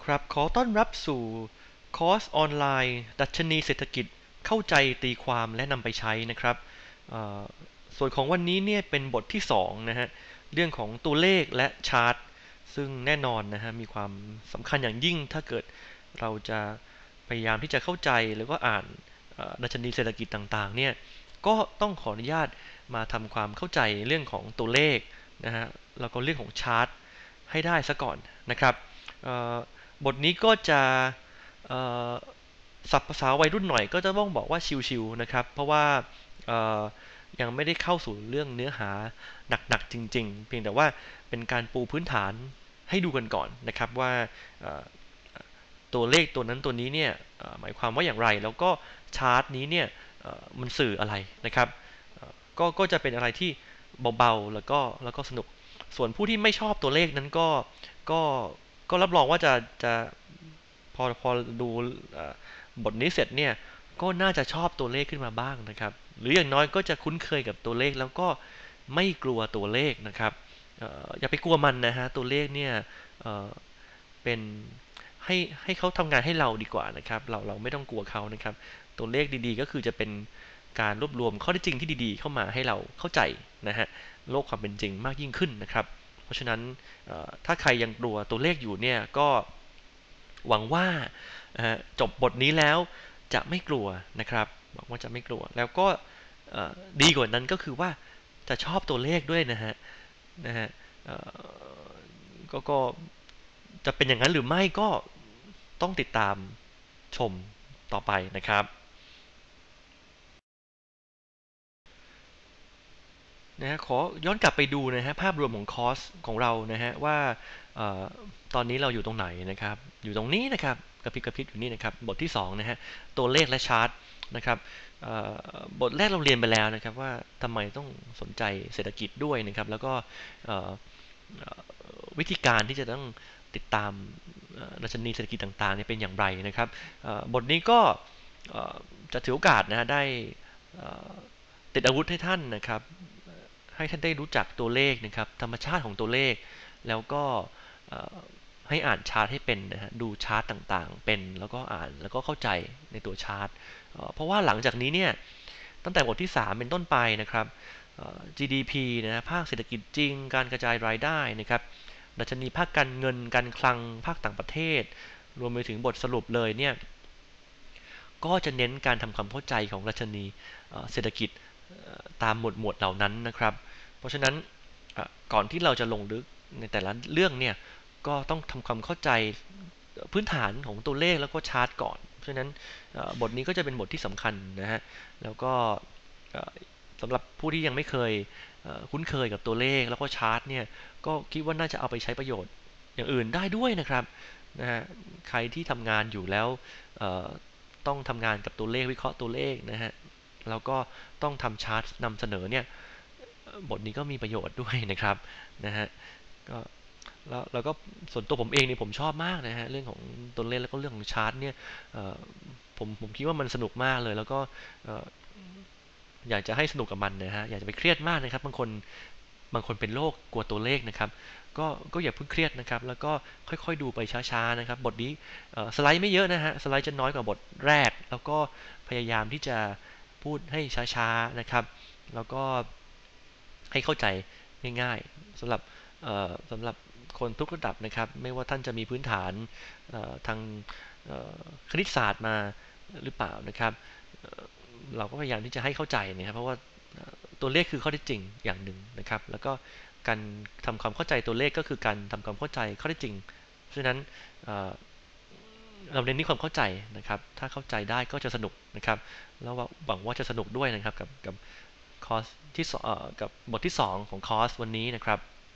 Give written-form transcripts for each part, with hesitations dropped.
ครับขอต้อนรับสู่คอร์สออนไลน์ดัชนีเศรษฐกิจเข้าใจตีความและนำไปใช้นะครับส่วนของวันนี้เนี่ยเป็นบทที่2นะฮะเรื่องของตัวเลขและชาร์ตซึ่งแน่นอนนะฮะมีความสำคัญอย่างยิ่งถ้าเกิดเราจะพยายามที่จะเข้าใจแล้วก็อ่านดัชนีเศรษฐกิจต่างๆเนี่ยก็ต้องขออนุญาตมาทำความเข้าใจเรื่องของตัวเลขนะฮะแล้วก็เรื่องของชาร์ตให้ได้ซะก่อนนะครับบทนี้ก็จะศัพท์ภาษาวัยรุ่นหน่อยก็จะต้องบอกว่าชิวๆนะครับเพราะว่ายังไม่ได้เข้าสู่เรื่องเนื้อหาหนักๆจริงๆเพียงแต่ว่าเป็นการปูพื้นฐานให้ดูกันก่อนนะครับว่าตัวเลขตัวนั้นตัวนี้เนี่ยหมายความว่าอย่างไรแล้วก็ชาร์ตนี้เนี่ยมันสื่ออะไรนะครับก็จะเป็นอะไรที่เบาๆแล้วก็สนุกส่วนผู้ที่ไม่ชอบตัวเลขนั้นก็ก็รับรองว่าจะพอดูบทนี้เสร็จเนี่ยก็น่าจะชอบตัวเลขขึ้นมาบ้างนะครับหรืออย่างน้อยก็จะคุ้นเคยกับตัวเลขแล้วก็ไม่กลัวตัวเลขนะครับอย่าไปกลัวมันนะฮะตัวเลขเนี่ยเป็นให้เขาทำงานให้เราดีกว่านะครับเราไม่ต้องกลัวเขานะครับตัวเลขดีๆก็คือจะเป็นการรวบรวมข้อเท็จจริงที่ดีๆเข้ามาให้เราเข้าใจนะฮะโลกความเป็นจริงมากยิ่งขึ้นนะครับเพราะฉะนั้นถ้าใครยังกลัวตัวเลขอยู่เนี่ยก็หวังว่าจบบทนี้แล้วจะไม่กลัวนะครับหวังว่าจะไม่กลัวแล้วก็ดีกว่านั้นก็คือว่าจะชอบตัวเลขด้วยนะฮะก็จะเป็นอย่างนั้นหรือไม่ก็ต้องติดตามชมต่อไปนะครับนะฮะขอย้อนกลับไปดูนะฮะภาพรวมของคอร์สของเรานะฮะว่าตอนนี้เราอยู่ตรงไหนนะครับอยู่ตรงนี้นะครับกระพริบอยู่นี่นะครับบทที่2นะฮะตัวเลขและชาร์ตนะครับบทแรกเราเรียนไปแล้วนะครับว่าทำไมต้องสนใจเศรษฐกิจด้วยนะครับแล้วก็วิธีการที่จะต้องติดตามดัชนีเศรษฐกิจต่างๆเนี่ยเป็นอย่างไรนะครับบทนี้ก็จะถือโอกาสนะฮะได้ติดอาวุธให้ท่านนะครับให้ท่านได้รู้จักตัวเลขนะครับธรรมชาติของตัวเลขแล้วก็ให้อ่านชาร์ตให้เป็นนะฮะดูชาร์ตต่างๆเป็นแล้วก็อ่านแล้วก็เข้าใจในตัวชาร์ตเพราะว่าหลังจากนี้เนี่ยตั้งแต่บทที่3เป็นต้นไปนะครับGDP นะภาคเศรษฐกิจจริงการกระจายรายได้นะครับดัชนีภาคการเงินการคลังภาคต่างประเทศรวมไปถึงบทสรุปเลยเนี่ยก็จะเน้นการทำความเข้าใจของดัชนีเศรษฐกิจตามหมวดเหล่านั้นนะครับเพราะฉะนั้นก่อนที่เราจะลงลึกในแต่ละเรื่องเนี่ยก็ต้องทำความเข้าใจพื้นฐานของตัวเลขแล้วก็ชาร์ตก่อนเพราะฉะนั้นบทนี้ก็จะเป็นบทที่สำคัญนะฮะแล้วก็สำหรับผู้ที่ยังไม่เคยคุ้นเคยกับตัวเลขแล้วก็ชาร์ตเนี่ยก็คิดว่าน่าจะเอาไปใช้ประโยชน์อย่างอื่นได้ด้วยนะครับนะฮะใครที่ทำงานอยู่แล้วต้องทำงานกับตัวเลขวิเคราะห์ตัวเลขนะฮะแล้วก็ต้องทำชาร์ตนำเสนอเนี่ยบทนี้ก็มีประโยชน์ด้วยนะครับนะฮะก็แล้วก็ส่วนตัวผมเองนี่ผมชอบมากนะฮะเรื่องของตัวเลขแล้วก็เรื่องของชาร์ตเนี่ยผมคิดว่ามันสนุกมากเลยแล้วก็อยากจะให้สนุกกับมันนะฮะอยากจะไปเครียดมากนะครับบางคนเป็นโรคกลัวตัวเลขนะครับก็อย่าเพิ่งเครียดนะครับแล้วก็ค่อยๆดูไปช้าๆนะครับบทนี้สไลด์ไม่เยอะนะฮะสไลด์จะน้อยกว่าบทแรกแล้วก็พยายามที่จะพูดให้ช้าๆนะครับแล้วก็ให้เข้าใจง่ายๆสำหรับคนทุกระดับนะครับไม่ว่าท่านจะมีพื้นฐานทางคณิตศาสตร์มาหรือเปล่านะครับเราก็พยายามที่จะให้เข้าใจนะครับเพราะว่าตัวเลขคือข้อเท็จจริงอย่างหนึ่งนะครับแล้วก็การทำความเข้าใจตัวเลขก็คือการทำความเข้าใจข้อเท็จจริงเพราะฉะนั้นเราเน้นที่ความเข้าใจนะครับถ้าเข้าใจได้ก็จะสนุกนะครับแล้วหวังว่าจะสนุกด้วยนะครับกับคอร์สที่กับบทที่2ของคอร์สวันนี้นะครับ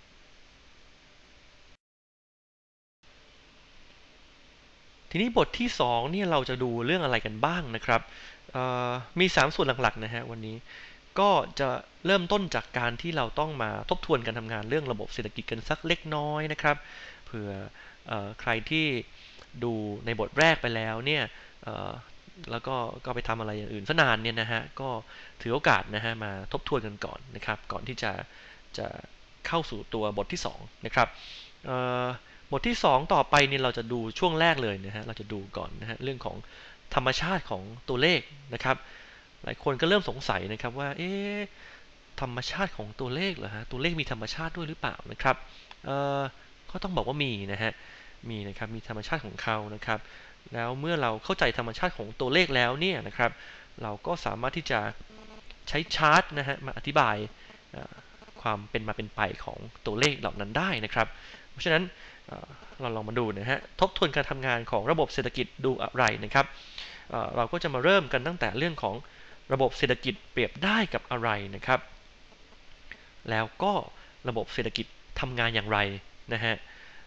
ทีนี้บทที่2เนี่ยเราจะดูเรื่องอะไรกันบ้างนะครับมี3ส่วนหลักๆนะฮะวันนี้ก็จะเริ่มต้นจากการที่เราต้องมาทบทวนการทำงานเรื่องระบบเศรษฐกิจกันสักเล็กน้อยนะครับเผื่อใครที่ดูในบทแรกไปแล้วเนี่ยแล้วก็ไปทำอะไรอย่างอื่นซะนานเนี่ยนะฮะก็ถือโอกาสนะฮะมาทบทวนกันก่อนนะครับก่อนที่จะเข้าสู่ตัวบทที่2นะครับบทที่2ต่อไปนี่เราจะดูช่วงแรกเลยนะฮะเราจะดูก่อนนะฮะเรื่องของธรรมชาติของตัวเลขนะครับหลายคนก็เริ่มสงสัยนะครับว่าธรรมชาติของตัวเลขเหรอฮะตัวเลขมีธรรมชาติด้วยหรือเปล่านะครับก็ต้องบอกว่ามีนะฮะมีนะครับมีธรรมชาติของเขานะครับแล้วเมื่อเราเข้าใจธรรมชาติของตัวเลขแล้วเนี่ยนะครับเราก็สามารถที่จะใช้ชาร์ตนะฮะมาอธิบายความเป็นมาเป็นไปของตัวเลขเหล่านั้นได้นะครับเพราะฉะนั้นเราลองมาดูนะฮะทบทวนการทำงานของระบบเศรษฐกิจดูอะไรนะครับเราก็จะมาเริ่มกันตั้งแต่เรื่องของระบบเศรษฐกิจเปรียบได้กับอะไรนะครับแล้วก็ระบบเศรษฐกิจทำงานอย่างไรนะฮะ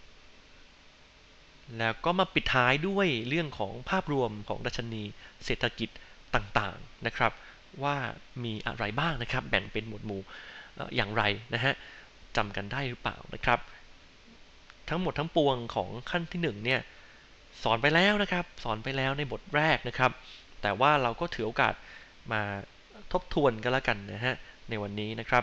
แล้วก็มาปิดท้ายด้วยเรื่องของภาพรวมของดัชนีเศรษฐกิจต่างๆนะครับว่ามีอะไรบ้างนะครับแบ่งเป็นหมวดหมู่อย่างไรนะฮะจำกันได้หรือเปล่านะครับทั้งหมดทั้งปวงของขั้นที่1เนี่ยสอนไปแล้วนะครับสอนไปแล้วในบทแรกนะครับแต่ว่าเราก็ถือโอกาสมาทบทวนกันแล้วกันนะฮะในวันนี้นะครับ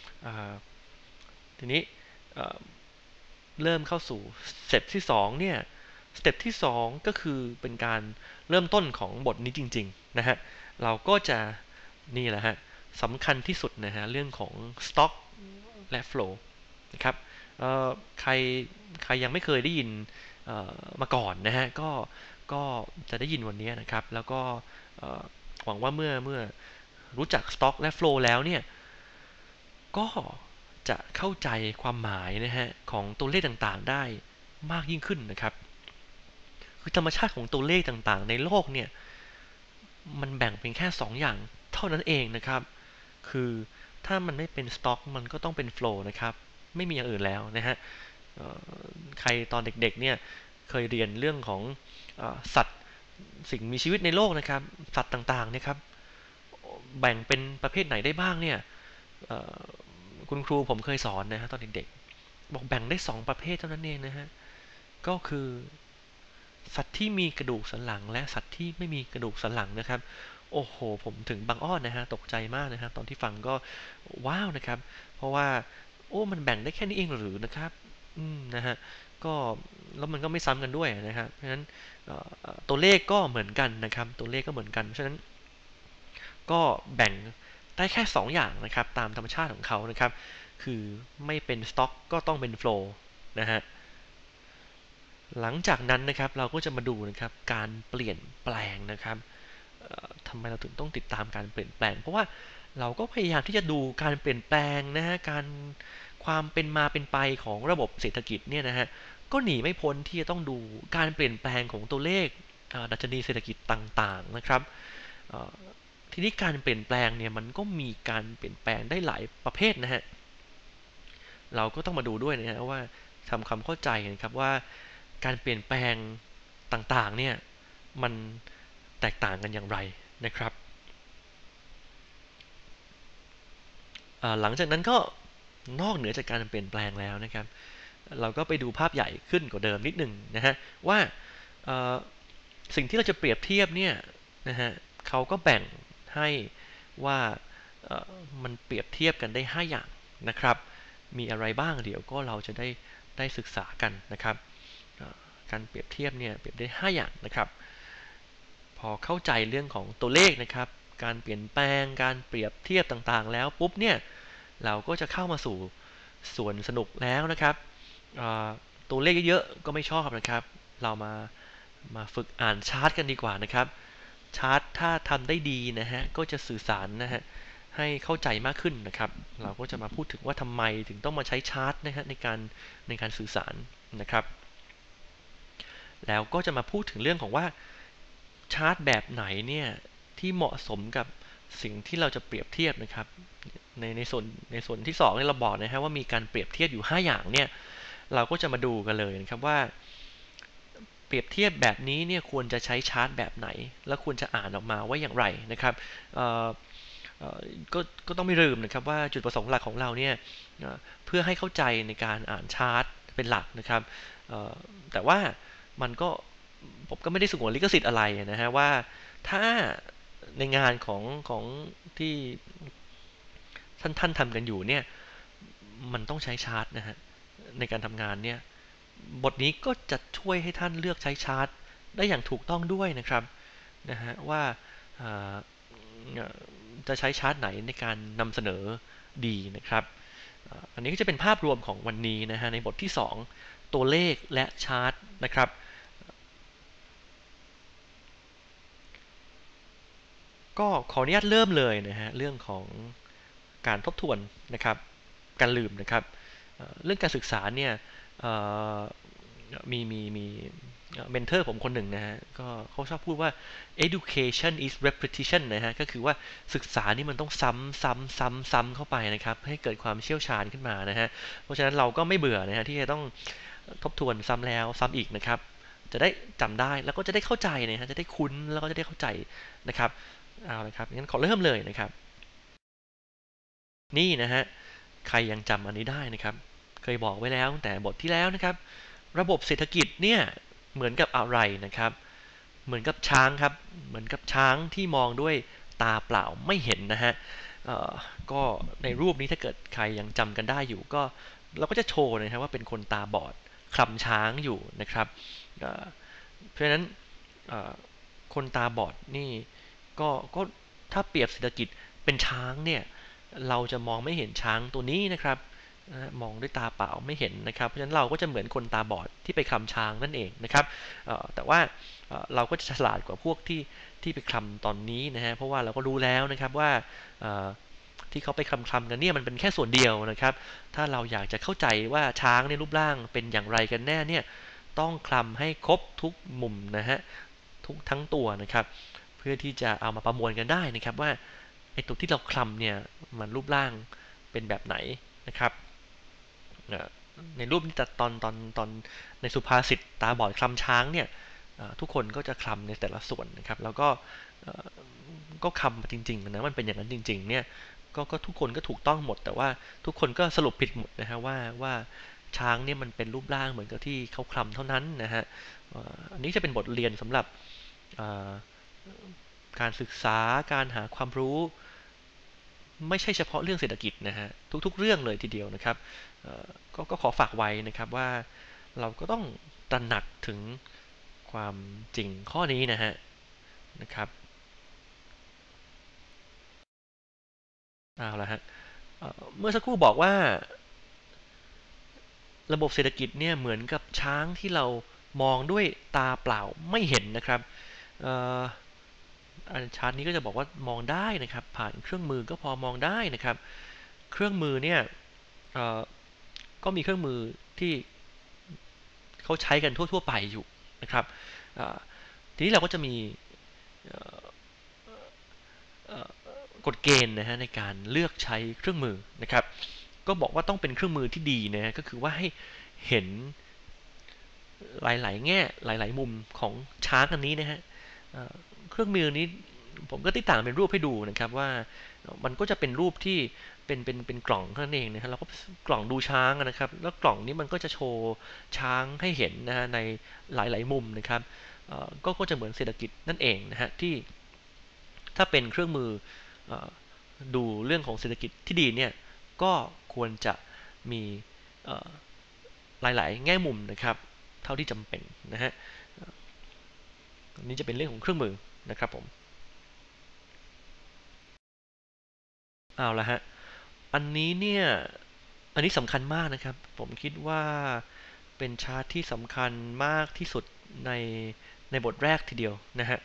ทีนี้เริ่มเข้าสู่สเต็ปที่2เนี่ยสเต็ปที่2ก็คือเป็นการเริ่มต้นของบทนี้จริงๆนะฮะเราก็จะนี่แหละฮะสำคัญที่สุดนะฮะเรื่องของ stock และ flow นะครับใครยังไม่เคยได้ยินมาก่อนนะฮะก็จะได้ยินวันนี้นะครับแล้วก็หวังว่าเมื่อรู้จัก stock และ flow แล้วเนี่ยก็จะเข้าใจความหมายนะฮะของตัวเลขต่างๆได้มากยิ่งขึ้นนะครับคือธรรมชาติของตัวเลขต่างๆในโลกเนี่ยมันแบ่งเป็นแค่2อย่างเท่านั้นเองนะครับคือถ้ามันไม่เป็น stock มันก็ต้องเป็น flow นะครับไม่มีอย่างอื่นแล้วนะฮะใครตอนเด็กๆเนี่ยเคยเรียนเรื่องของสัตว์สิ่งมีชีวิตในโลกนะครับสัตว์ต่างๆนะครับแบ่งเป็นประเภทไหนได้บ้างเนี่ยคุณครูผมเคยสอนนะฮะตอนเด็กๆบอกแบ่งได้2ประเภทเท่านั้นเองนะฮะก็คือสัตว์ที่มีกระดูกสันหลังและสัตว์ที่ไม่มีกระดูกสันหลังนะครับโอ้โหผมถึงบางอ้อนนะฮะตกใจมากนะฮะตอนที่ฟังก็ว้าวนะครับเพราะว่าโอ้มันแบ่งได้แค่นี้เองหรือนะครับนะฮะก็แล้วมันก็ไม่ซ้ำกันด้วยนะฮะเพราะฉะนั้นตัวเลขก็เหมือนกันนะครับตัวเลขก็เหมือนกันเพราะฉะนั้นก็แบ่งได้แค่2อย่างนะครับตามธรรมชาติของเขานะครับคือไม่เป็นสต็อกก็ต้องเป็นโฟลว์นะฮะหลังจากนั้นนะครับเราก็จะมาดูนะครับการเปลี่ยนแปลงนะครับทำไมเราถึงต้องติดตามการเปลี่ยนแปลงเพราะว่าเราก็พยายามที่จะดูการเปลี่ยนแปลงนะฮะความเป็นมาเป็นไปของระบบเศรษฐกิจเนี่ยนะฮะก็หนีไม่พ้นที่จะต้องดูการเปลี่ยนแปลงของตัวเลขดัชนีเศรษฐกิจต่างๆนะครับทีนี้การเปลี่ยนแปลงเนี่ยมันก็มีการเปลี่ยนแปลงได้หลายประเภทนะฮะเราก็ต้องมาดูด้วยนะฮะว่าทำความเข้าใจนะครับว่าการเปลี่ยนแปลงต่างๆเนี่ยมันแตกต่างกันอย่างไรนะครับหลังจากนั้นก็นอกเหนือจากการเปลี่ยนแปลงแล้วนะครับเราก็ไปดูภาพใหญ่ขึ้นกว่าเดิมนิดหนึ่งนะฮะว่าสิ่งที่เราจะเปรียบเทียบเนี่ยนะฮะเขาก็แบ่งให้ว่ามันเปรียบเทียบกันได้5อย่างนะครับมีอะไรบ้างเดี๋ยวก็เราจะได้ศึกษากันนะครับการเปรียบเทียบเนี่ยเปรียบได้5อย่างนะครับพอเข้าใจเรื่องของตัวเลขนะครับการเปลี่ยนแปลงการเปรียบเทียบต่างๆแล้วปุ๊บเนี่ยเราก็จะเข้ามาสู่ส่วนสนุกแล้วนะครับตัวเลขเยอะๆก็ไม่ชอบนะครับเรามาฝึกอ่านชาร์ตกันดีกว่านะครับชาร์ตถ้าทำได้ดีนะฮะก็จะสื่อสารนะฮะให้เข้าใจมากขึ้นนะครับเราก็จะมาพูดถึงว่าทำไมถึงต้องมาใช้ชาร์ตนะฮะในการสื่อสารนะครับแล้วก็จะมาพูดถึงเรื่องของว่าชาร์ตแบบไหนเนี่ยที่เหมาะสมกับสิ่งที่เราจะเปรียบเทียบนะครับในส่วนที่2เนี่ยเราบอกนะฮะว่ามีการเปรียบเทียบอยู่5อย่างเนี่ยเราก็จะมาดูกันเลยนะครับว่าเปรียบเทียบแบบนี้เนี่ยควรจะใช้ชาร์ตแบบไหนแล้วควรจะอ่านออกมาว่าอย่างไรนะครับก็ต้องไม่ลืมนะครับว่าจุดประสงค์หลักของเราเนี่ยเพื่อให้เข้าใจในการอ่านชาร์ตเป็นหลักนะครับแต่ว่ามันก็ผมก็ไม่ได้สงวนลิขสิทธิ์อะไรนะฮะว่าถ้าในงานของที่ท่านทำกันอยู่เนี่ยมันต้องใช้ชาร์ตนะฮะในการทำงานเนี่ยบทนี้ก็จะช่วยให้ท่านเลือกใช้ชาร์ตได้อย่างถูกต้องด้วยนะครับนะฮะว่าจะใช้ชาร์ตไหนในการนำเสนอดีนะครับอันนี้ก็จะเป็นภาพรวมของวันนี้นะฮะในบทที่2ตัวเลขและชาร์ตนะครับก็ขออนุญาตเริ่มเลยนะฮะเรื่องของการทบทวนนะครับการลืมนะครับเรื่องการศึกษาเนี่ยมีเมนเทอร์ผมคนหนึ่งนะฮะก็เขาชอบพูดว่า education is repetition นะฮะก็คือว่าศึกษานี่มันต้องซ้ำเข้าไปนะครับให้เกิดความเชี่ยวชาญขึ้นมานะฮะเพราะฉะนั้นเราก็ไม่เบื่อนะฮะที่จะต้องทบทวนซ้ำแล้วซ้ำอีกนะครับจะได้จำได้แล้วก็จะได้เข้าใจนะฮะจะได้คุ้นแล้วก็จะได้เข้าใจนะครับเอาละครับงั้นขอเริ่มเลยนะครับนี่นะฮะใครยังจำอันนี้ได้นะครับเคยบอกไว้แล้วตั้งแต่บทที่แล้วนะครับระบบเศรษฐกิจเนี่ยเหมือนกับอะไรนะครับเหมือนกับช้างครับเหมือนกับช้างที่มองด้วยตาเปล่าไม่เห็นนะฮะก็ในรูปนี้ถ้าเกิดใครยังจำกันได้อยู่ก็เราก็จะโชว์นะครับว่าเป็นคนตาบอดคลำช้างอยู่นะครับเพราะฉะนั้นคนตาบอดนี่ก็ถ้าเปรียบเศรษฐกิจเป็นช้างเนี่ยเราจะมองไม่เห็นช้างตัวนี้นะครับมองด้วยตาเปล่าไม่เห็นนะครับเพราะฉะนั้นเราก็จะเหมือนคนตาบอดที่ไปคลำช้างนั่นเองนะครับแต่ว่าเราก็จะฉลาดกว่าพวกที่ไปคลำตอนนี้นะฮะเพราะว่าเราก็รู้แล้วนะครับว่าที่เขาไปคลำกันเนี่ยมันเป็นแค่ส่วนเดียวนะครับถ้าเราอยากจะเข้าใจว่าช้างในรูปร่างเป็นอย่างไรกันแน่เนี่ยต้องคลำให้ครบทุกมุมนะฮะทุกทั้งตัวนะครับเพื่อที่จะเอามาประมวลกันได้นะครับว่าไอ้ตัวที่เราคลำเนี่ยมันรูปร่างเป็นแบบไหนนะครับในรูปนี้ตอนในสุภาษิตตาบอดคลำช้างเนี่ยทุกคนก็จะคลำในแต่ละส่วนนะครับแล้วก็คลำมาจริงๆนะมันเป็นอย่างนั้นจริงๆเนี่ยก็ทุกคนก็ถูกต้องหมดแต่ว่าทุกคนก็สรุปผิดหมดนะฮะว่าช้างเนี่ยมันเป็นรูปร่างเหมือนกับที่เขาคลำเท่านั้นนะฮะอันนี้จะเป็นบทเรียนสำหรับการศึกษาการหาความรู้ไม่ใช่เฉพาะเรื่องเศรษฐกิจนะฮะทุกๆเรื่องเลยทีเดียวนะครับก็ขอฝากไว้นะครับว่าเราก็ต้องตระหนักถึงความจริงข้อนี้นะครับเอาละฮะเมื่อสักครู่บอกว่าระบบเศรษฐกิจเนี่ยเหมือนกับช้างที่เรามองด้วยตาเปล่าไม่เห็นนะครับชาร์ตนี้ก็จะบอกว่ามองได้นะครับผ่านเครื่องมือก็พอมองได้นะครับเครื่องมือเนี่ยก็มีเครื่องมือที่เขาใช้กันทั่วๆไปอยู่นะครับทีนี้เราก็จะมีกฎเกณฑ์นะฮะในการเลือกใช้เครื่องมือนะครับก็บอกว่าต้องเป็นเครื่องมือที่ดีนะฮะก็คือว่าให้เห็นหลายๆแง่หลายๆมุมของช้างอันนี้นะฮะเครื่องมือนี้ผมก็ติดต่างเป็นรูปให้ดูนะครับว่ามันก็จะเป็นรูปที่เป็นกล่องนั่นเองนะฮะเราก็กล่องดูช้างนะครับแล้วกล่องนี้มันก็จะโชว์ช้างให้เห็นนะฮะในหลายๆมุมนะครับก็จะเหมือนเศรษฐกิจนั่นเองนะฮะที่ถ้าเป็นเครื่องมือดูเรื่องของเศรษฐกิจที่ดีเนี่ยก็ควรจะมีหลายๆแง่มุมนะครับเท่าที่จำเป็นนะฮะนี่จะเป็นเรื่องของเครื่องมือนะครับผมเอาละฮะอันนี้เนี่ยอันนี้สำคัญมากนะครับผมคิดว่าเป็นชาร์ตที่สำคัญมากที่สุดในในบทแรกทีเดียวนะฮะ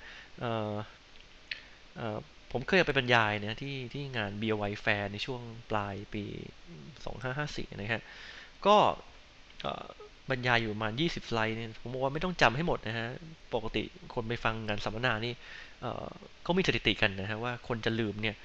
ผมเคยไปบรรยายนะที่งาน BOI Fair ในช่วงปลายปี2554นะฮะก็บรรยายอยู่ประมาณ20 สไลด์เนี่ยผมบอกว่าไม่ต้องจำให้หมดนะฮะปกติคนไปฟังงานสัมมนานี่เขามีสถิติกันนะฮะว่าคนจะลืมเนี่ย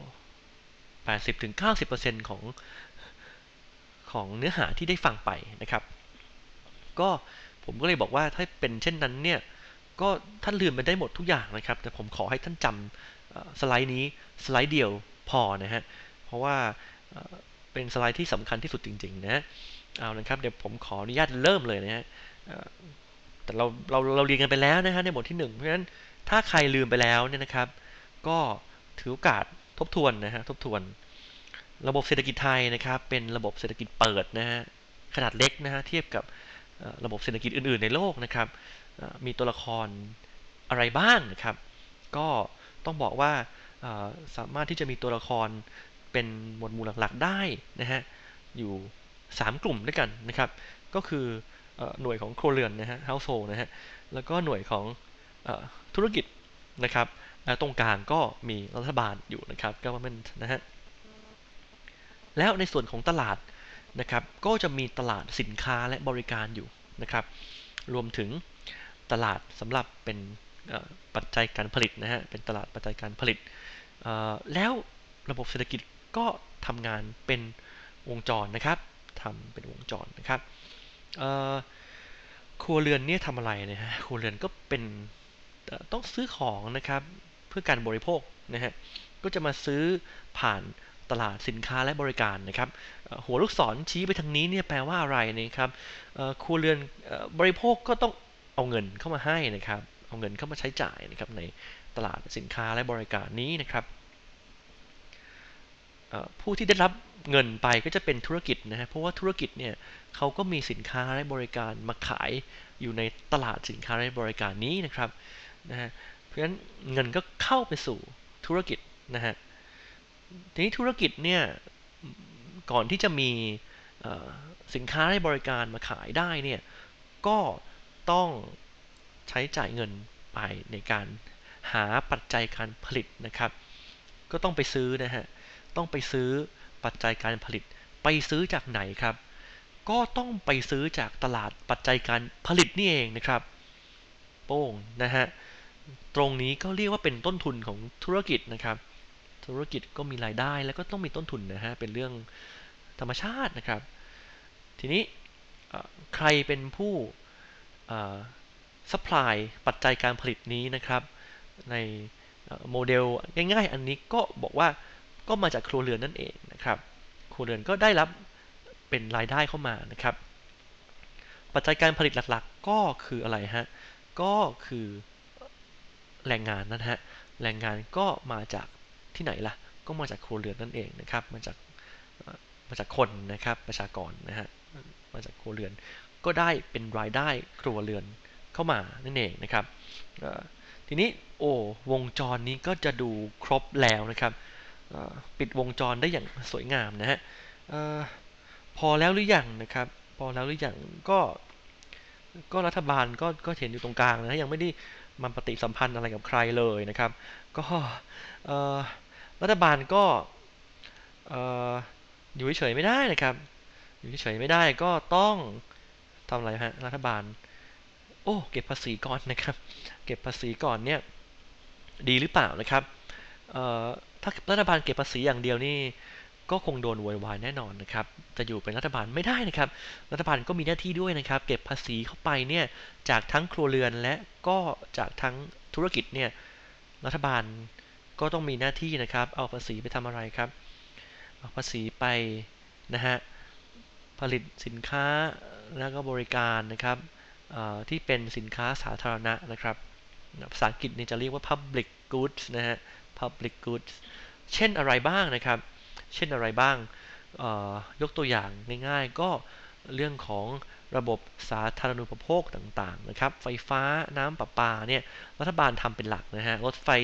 80-90%ของเนื้อหาที่ได้ฟังไปนะครับก็ผมก็เลยบอกว่าถ้าเป็นเช่นนั้นเนี่ยก็ท่านลืมไปได้หมดทุกอย่างนะครับแต่ผมขอให้ท่านจำสไลด์นี้สไลด์เดียวพอนะฮะเพราะว่าเป็นสไลด์ที่สำคัญที่สุดจริงๆนะเอาละครับเดี๋ยวผมขออนุญาตเริ่มเลยนะฮะแต่เราเรียนกันไปแล้วนะฮะในบทที่1เพราะฉะนั้นถ้าใครลืมไปแล้วเนี่ยนะครับก็ถือโอกาสทบทวนนะฮะทบทวนระบบเศรษฐกิจไทยนะครับเป็นระบบเศรษฐกิจเปิดนะฮะขนาดเล็กนะฮะเทียบกับระบบเศรษฐกิจอื่นๆในโลกนะครับมีตัวละครอะไรบ้างนะครับก็ต้องบอกว่าสามารถที่จะมีตัวละครเป็นหมวดหมู่หลักๆได้นะฮะอยู่3กลุ่มด้วยกันนะครับก็คือหน่วยของครัวเรือนนะฮะ household นะฮะแล้วก็หน่วยของธุรกิจนะครับตรงกลางก็มีรัฐบาลอยู่นะครับ government นะฮะแล้วในส่วนของตลาดนะครับก็จะมีตลาดสินค้าและบริการอยู่นะครับรวมถึงตลาดสำหรับเป็นปัจจัยการผลิตนะฮะเป็นตลาดปัจจัยการผลิตแล้วระบบเศรษฐกิจก็ทำงานเป็นวงจรนะครับทำเป็นวงจรนะครับครัวเรือนเนี่ยทำอะไรนะฮะครัวเรือนก็เป็นต้องซื้อของนะครับเพื่อการบริโภคนะฮะก็จะมาซื้อผ่านตลาดสินค้าและบริการนะครับหัวลูกศรชี้ไปทางนี้เนี่ยแปลว่าอะไรนะครับครัวเรือนบริโภคก็ต้องเอาเงินเข้ามาให้นะครับเอาเงินเข้ามาใช้จ่ายนะครับในตลาดสินค้าและบริการนี้นะครับผู้ที่ได้รับเงินไปก็จะเป็นธุรกิจนะฮะเพราะว่าธุรกิจเนี่ยเขาก็มีสินค้าและบริการมาขายอยู่ในตลาดสินค้าและบริการนี้นะครับนะฮะเพราะฉะนั้นเงินก็เข้าไปสู่ธุรกิจนะฮะทีนี้ธุรกิจเนี่ยก่อนที่จะมีสินค้าและบริการมาขายได้เนี่ยก็ต้องใช้จ่ายเงินไปในการหาปัจจัยการผลิตนะครับก็ต้องไปซื้อนะฮะต้องไปซื้อปัจจัยการผลิตไปซื้อจากไหนครับก็ต้องไปซื้อจากตลาดปัจจัยการผลิตนี่เองนะครับโป้งนะฮะตรงนี้ก็เรียกว่าเป็นต้นทุนของธุรกิจนะครับธุรกิจก็มีรายได้แล้วก็ต้องมีต้นทุนนะฮะเป็นเรื่องธรรมชาตินะครับทีนี้ใครเป็นผู้ซัพพลายปัจจัยการผลิตนี้นะครับในโมเดลง่ายๆอันนี้ก็บอกว่าก็มาจากครัวเรือนนั่นเองนะครับครัวเรือนก็ได้รับเป็นรายได้เข้ามานะครับปัจจัยการผลิตหลักๆก็คืออะไรฮะก็คือแรงงานนะฮะแรงงานก็มาจากที่ไหนล่ะก็มาจากครัวเรือนนั่นเองนะครับมาจากคนนะครับประชากรนะฮะมาจากครัวเรือนก็ได้เป็นรายได้ครัวเรือนเข้ามานั่นเองนะครับทีนี้วงจรนี้ก็จะดูครบแล้วนะครับปิดวงจรได้อย่างสวยงามนะฮะพอแล้วหรือยังนะครับพอแล้วหรือยังก็รัฐบาลก็เห็นอยู่ตรงกลางนะยังไม่ได้มาปฏิสัมพันธ์อะไรกับใครเลยนะครับก็รัฐบาลก็อยู่เฉยๆไม่ได้นะครับอยู่เฉยๆไม่ได้ก็ต้องทำอะไรฮะรัฐบาลเก็บภาษีก่อนนะครับเก็บภาษีก่อนเนี่ยดีหรือเปล่านะครับถ้ารัฐบาลเก็บภาษีอย่างเดียวนี่ก็คงโดนโวยวายแน่นอนนะครับจะอยู่เป็นรัฐบาลไม่ได้นะครับรัฐบาลก็มีหน้าที่ด้วยนะครับเก็บภาษีเข้าไปเนี่ยจากทั้งครัวเรือนและก็จากทั้งธุรกิจเนี่ยรัฐบาลก็ต้องมีหน้าที่นะครับเอาภาษีไปทำอะไรครับเอาภาษีไปนะฮะผลิตสินค้าแล้วก็บริการนะครับที่เป็นสินค้าสาธารณะนะครับภาษาอังกฤษนี่จะเรียกว่า public goods นะฮะ public goods เช่นอะไรบ้างนะครับเช่นอะไรบ้างยกตัวอย่างง่ายๆก็เรื่องของระบบสาธารณูปโภคต่างๆนะครับไฟฟ้าน้ำประปาเนี่ยรัฐบาลทำเป็นหลักนะฮะรถไฟ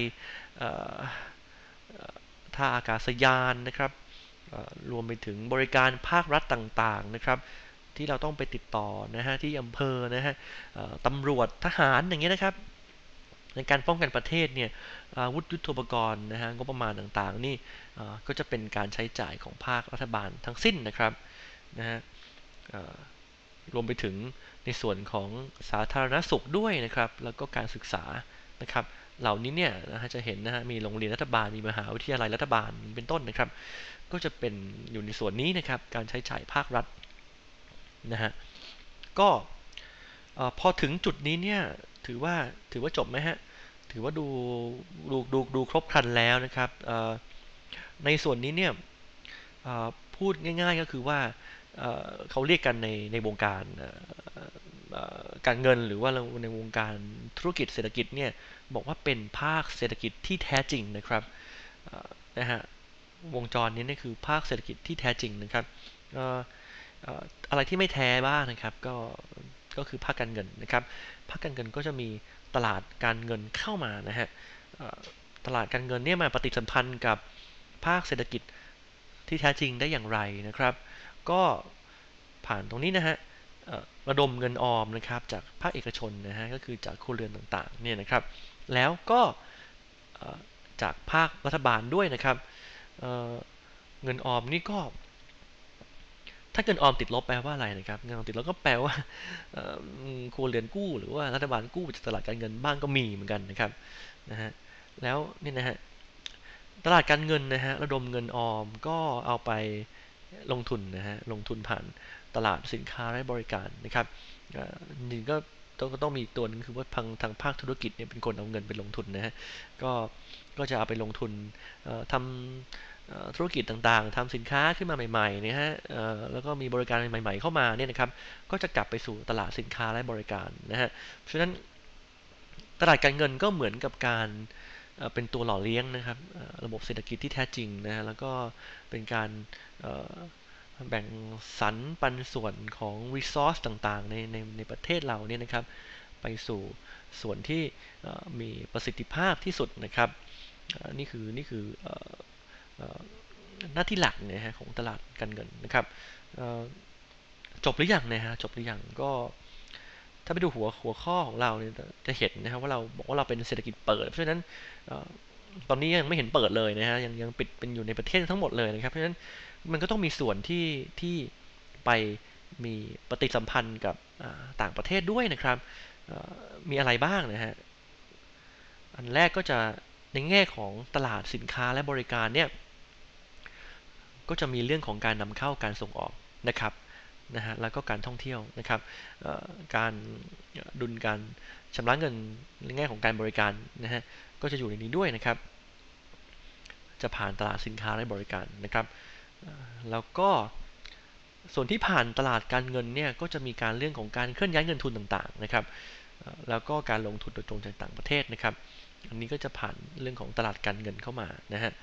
ท่าอากาศยานนะครับรวมไปถึงบริการภาครัฐต่างๆนะครับที่เราต้องไปติดต่อนะฮะที่อำเภอนะฮะตำรวจทหารอย่างเงี้ยนะครับในการป้องกันประเทศเนี่ยอาวุธยุทโธปกรณ์นะฮะงบประมาณต่างๆนี่ก็จะเป็นการใช้จ่ายของภาครัฐบาลทั้งสิ้นนะครับนะฮะรวมไปถึงในส่วนของสาธารณสุขด้วยนะครับแล้วก็การศึกษานะครับเหล่านี้เนี่ยนะฮะจะเห็นนะฮะมีโรงเรียนรัฐบาลมีมหาวิทยาลัยรัฐบาลเป็นต้นนะครับก็จะเป็นอยู่ในส่วนนี้นะครับการใช้จ่ายภาครัฐนะฮะก็พอถึงจุดนี้เนี่ยถือว่าจบไหมฮะถือว่าดูครบครันแล้วนะครับในส่วนนี้เนี่ยพูดง่ายๆก็คือว่าเขาเรียกกันในวงการการเงินหรือว่าในวงการธุรกิจเศรษฐกิจเนี่ยบอกว่าเป็นภาคเศรษฐกิจที่แท้จริงนะครับนะฮะวงจรนี้นี่คือภาคเศรษฐกิจที่แท้จริงนะครับอะไรที่ไม่แท้บ้างนะครับก็ก็คือภาคการเงินนะครับภาคการเงินก็จะมีตลาดการเงินเข้ามานะฮะตลาดการเงินเนี่ยมาปฏิสัมพันธ์กับภาคเศรษฐกิจที่แท้จริงได้อย่างไรนะครับก็ผ่านตรงนี้นะฮะระดมเงินออมนะครับจากภาคเอกชนนะฮะก็คือจากครัวเรือนต่างๆเนี่ยนะครับแล้วก็จากภาครัฐบาลด้วยนะครับเงินออมนี่ก็ถ้าเงินออมติดลบแปลว่าอะไรนะครับเงินออมติดลบก็แปลว่าครัวเรือนกู้หรือว่ารัฐบาลกู้จากตลาดการเงินบ้างก็มีเหมือนกันนะครับนะฮะแล้วนี่นะฮะตลาดการเงินนะฮะระดมเงินออมก็เอาไปลงทุนนะฮะลงทุนผ่านตลาดสินค้าและบริการนะครับนี่ก็ต้องมีตัวนึงคือว่าทางภาคธุรกิจเนี่ยเป็นคนเอาเงินไปลงทุนนะฮะก็จะเอาไปลงทุนทำธุรกิจต่างๆทำสินค้าขึ้นมาใหม่ๆนะฮะแล้วก็มีบริการใหม่ๆเข้ามาเนี่ยนะครับก็จะกลับไปสู่ตลาดสินค้าและบริการนะฮะเพราะฉะนั้นตลาดการเงินก็เหมือนกับการเป็นตัวหล่อเลี้ยงนะครับระบบเศรษฐกิจที่แท้จริงนะฮะแล้วก็เป็นการแบ่งสรรปันส่วนของ resource ต่างๆในประเทศเราเนี่ยนะครับไปสู่ส่วนที่มีประสิทธิภาพที่สุดนะครับนี่คือหน้าที่หลักนะฮะของตลาดการเงินนะครับจบหรือยังนะฮะจบหรือยังก็ถ้าไปดูหัวข้อของเราเนี่ยจะเห็นนะครับว่าเราบอกว่าเราเป็นเศรษฐกิจเปิดเพราะฉะนั้นตอนนี้ยังไม่เห็นเปิดเลยนะฮะยังปิดเป็นอยู่ในประเทศทั้งหมดเลยนะครับเพราะฉะนั้นมันก็ต้องมีส่วนที่ไปมีปฏิสัมพันธ์กับต่างประเทศด้วยนะครับมีอะไรบ้างนะฮะอันแรกก็จะในแง่ของตลาดสินค้าและบริการเนี่ยก็จะมีเรื่องของการนำเข้าการส่งออกนะครับนะฮะแล้วก็การท่องเที่ยวนะครับการดุลการชำระเงินในแง่ของการบริการนะฮะก็จะอยู่ในนี้ด้วยนะครับจะผ่านตลาดสินค้าและบริการนะครับแล้วก็ส่วนที่ผ่านตลาดการเงินเนี่ยก็จะมีการเรื่องของการเคลื่อนย้ายเงินทุนต่างๆนะครับแล้วก็การลงทุนโดยตรงจากต่างประเทศนะครับอันนี้ก็จะผ่านเรื่องของตลาดการเงินเข้ามานะฮะ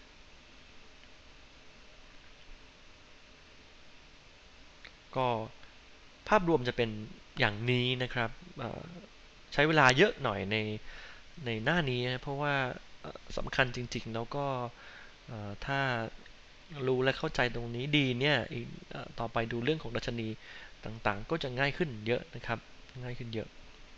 ก็ภาพรวมจะเป็นอย่างนี้นะครับใช้เวลาเยอะหน่อยในหน้านี้นะเพราะว่าสำคัญจริงๆแล้วก็ถ้ารู้และเข้าใจตรงนี้ดีเนี่ยต่อไปดูเรื่องของดัชนีต่างๆก็จะง่ายขึ้นเยอะนะครับง่ายขึ้นเยอะ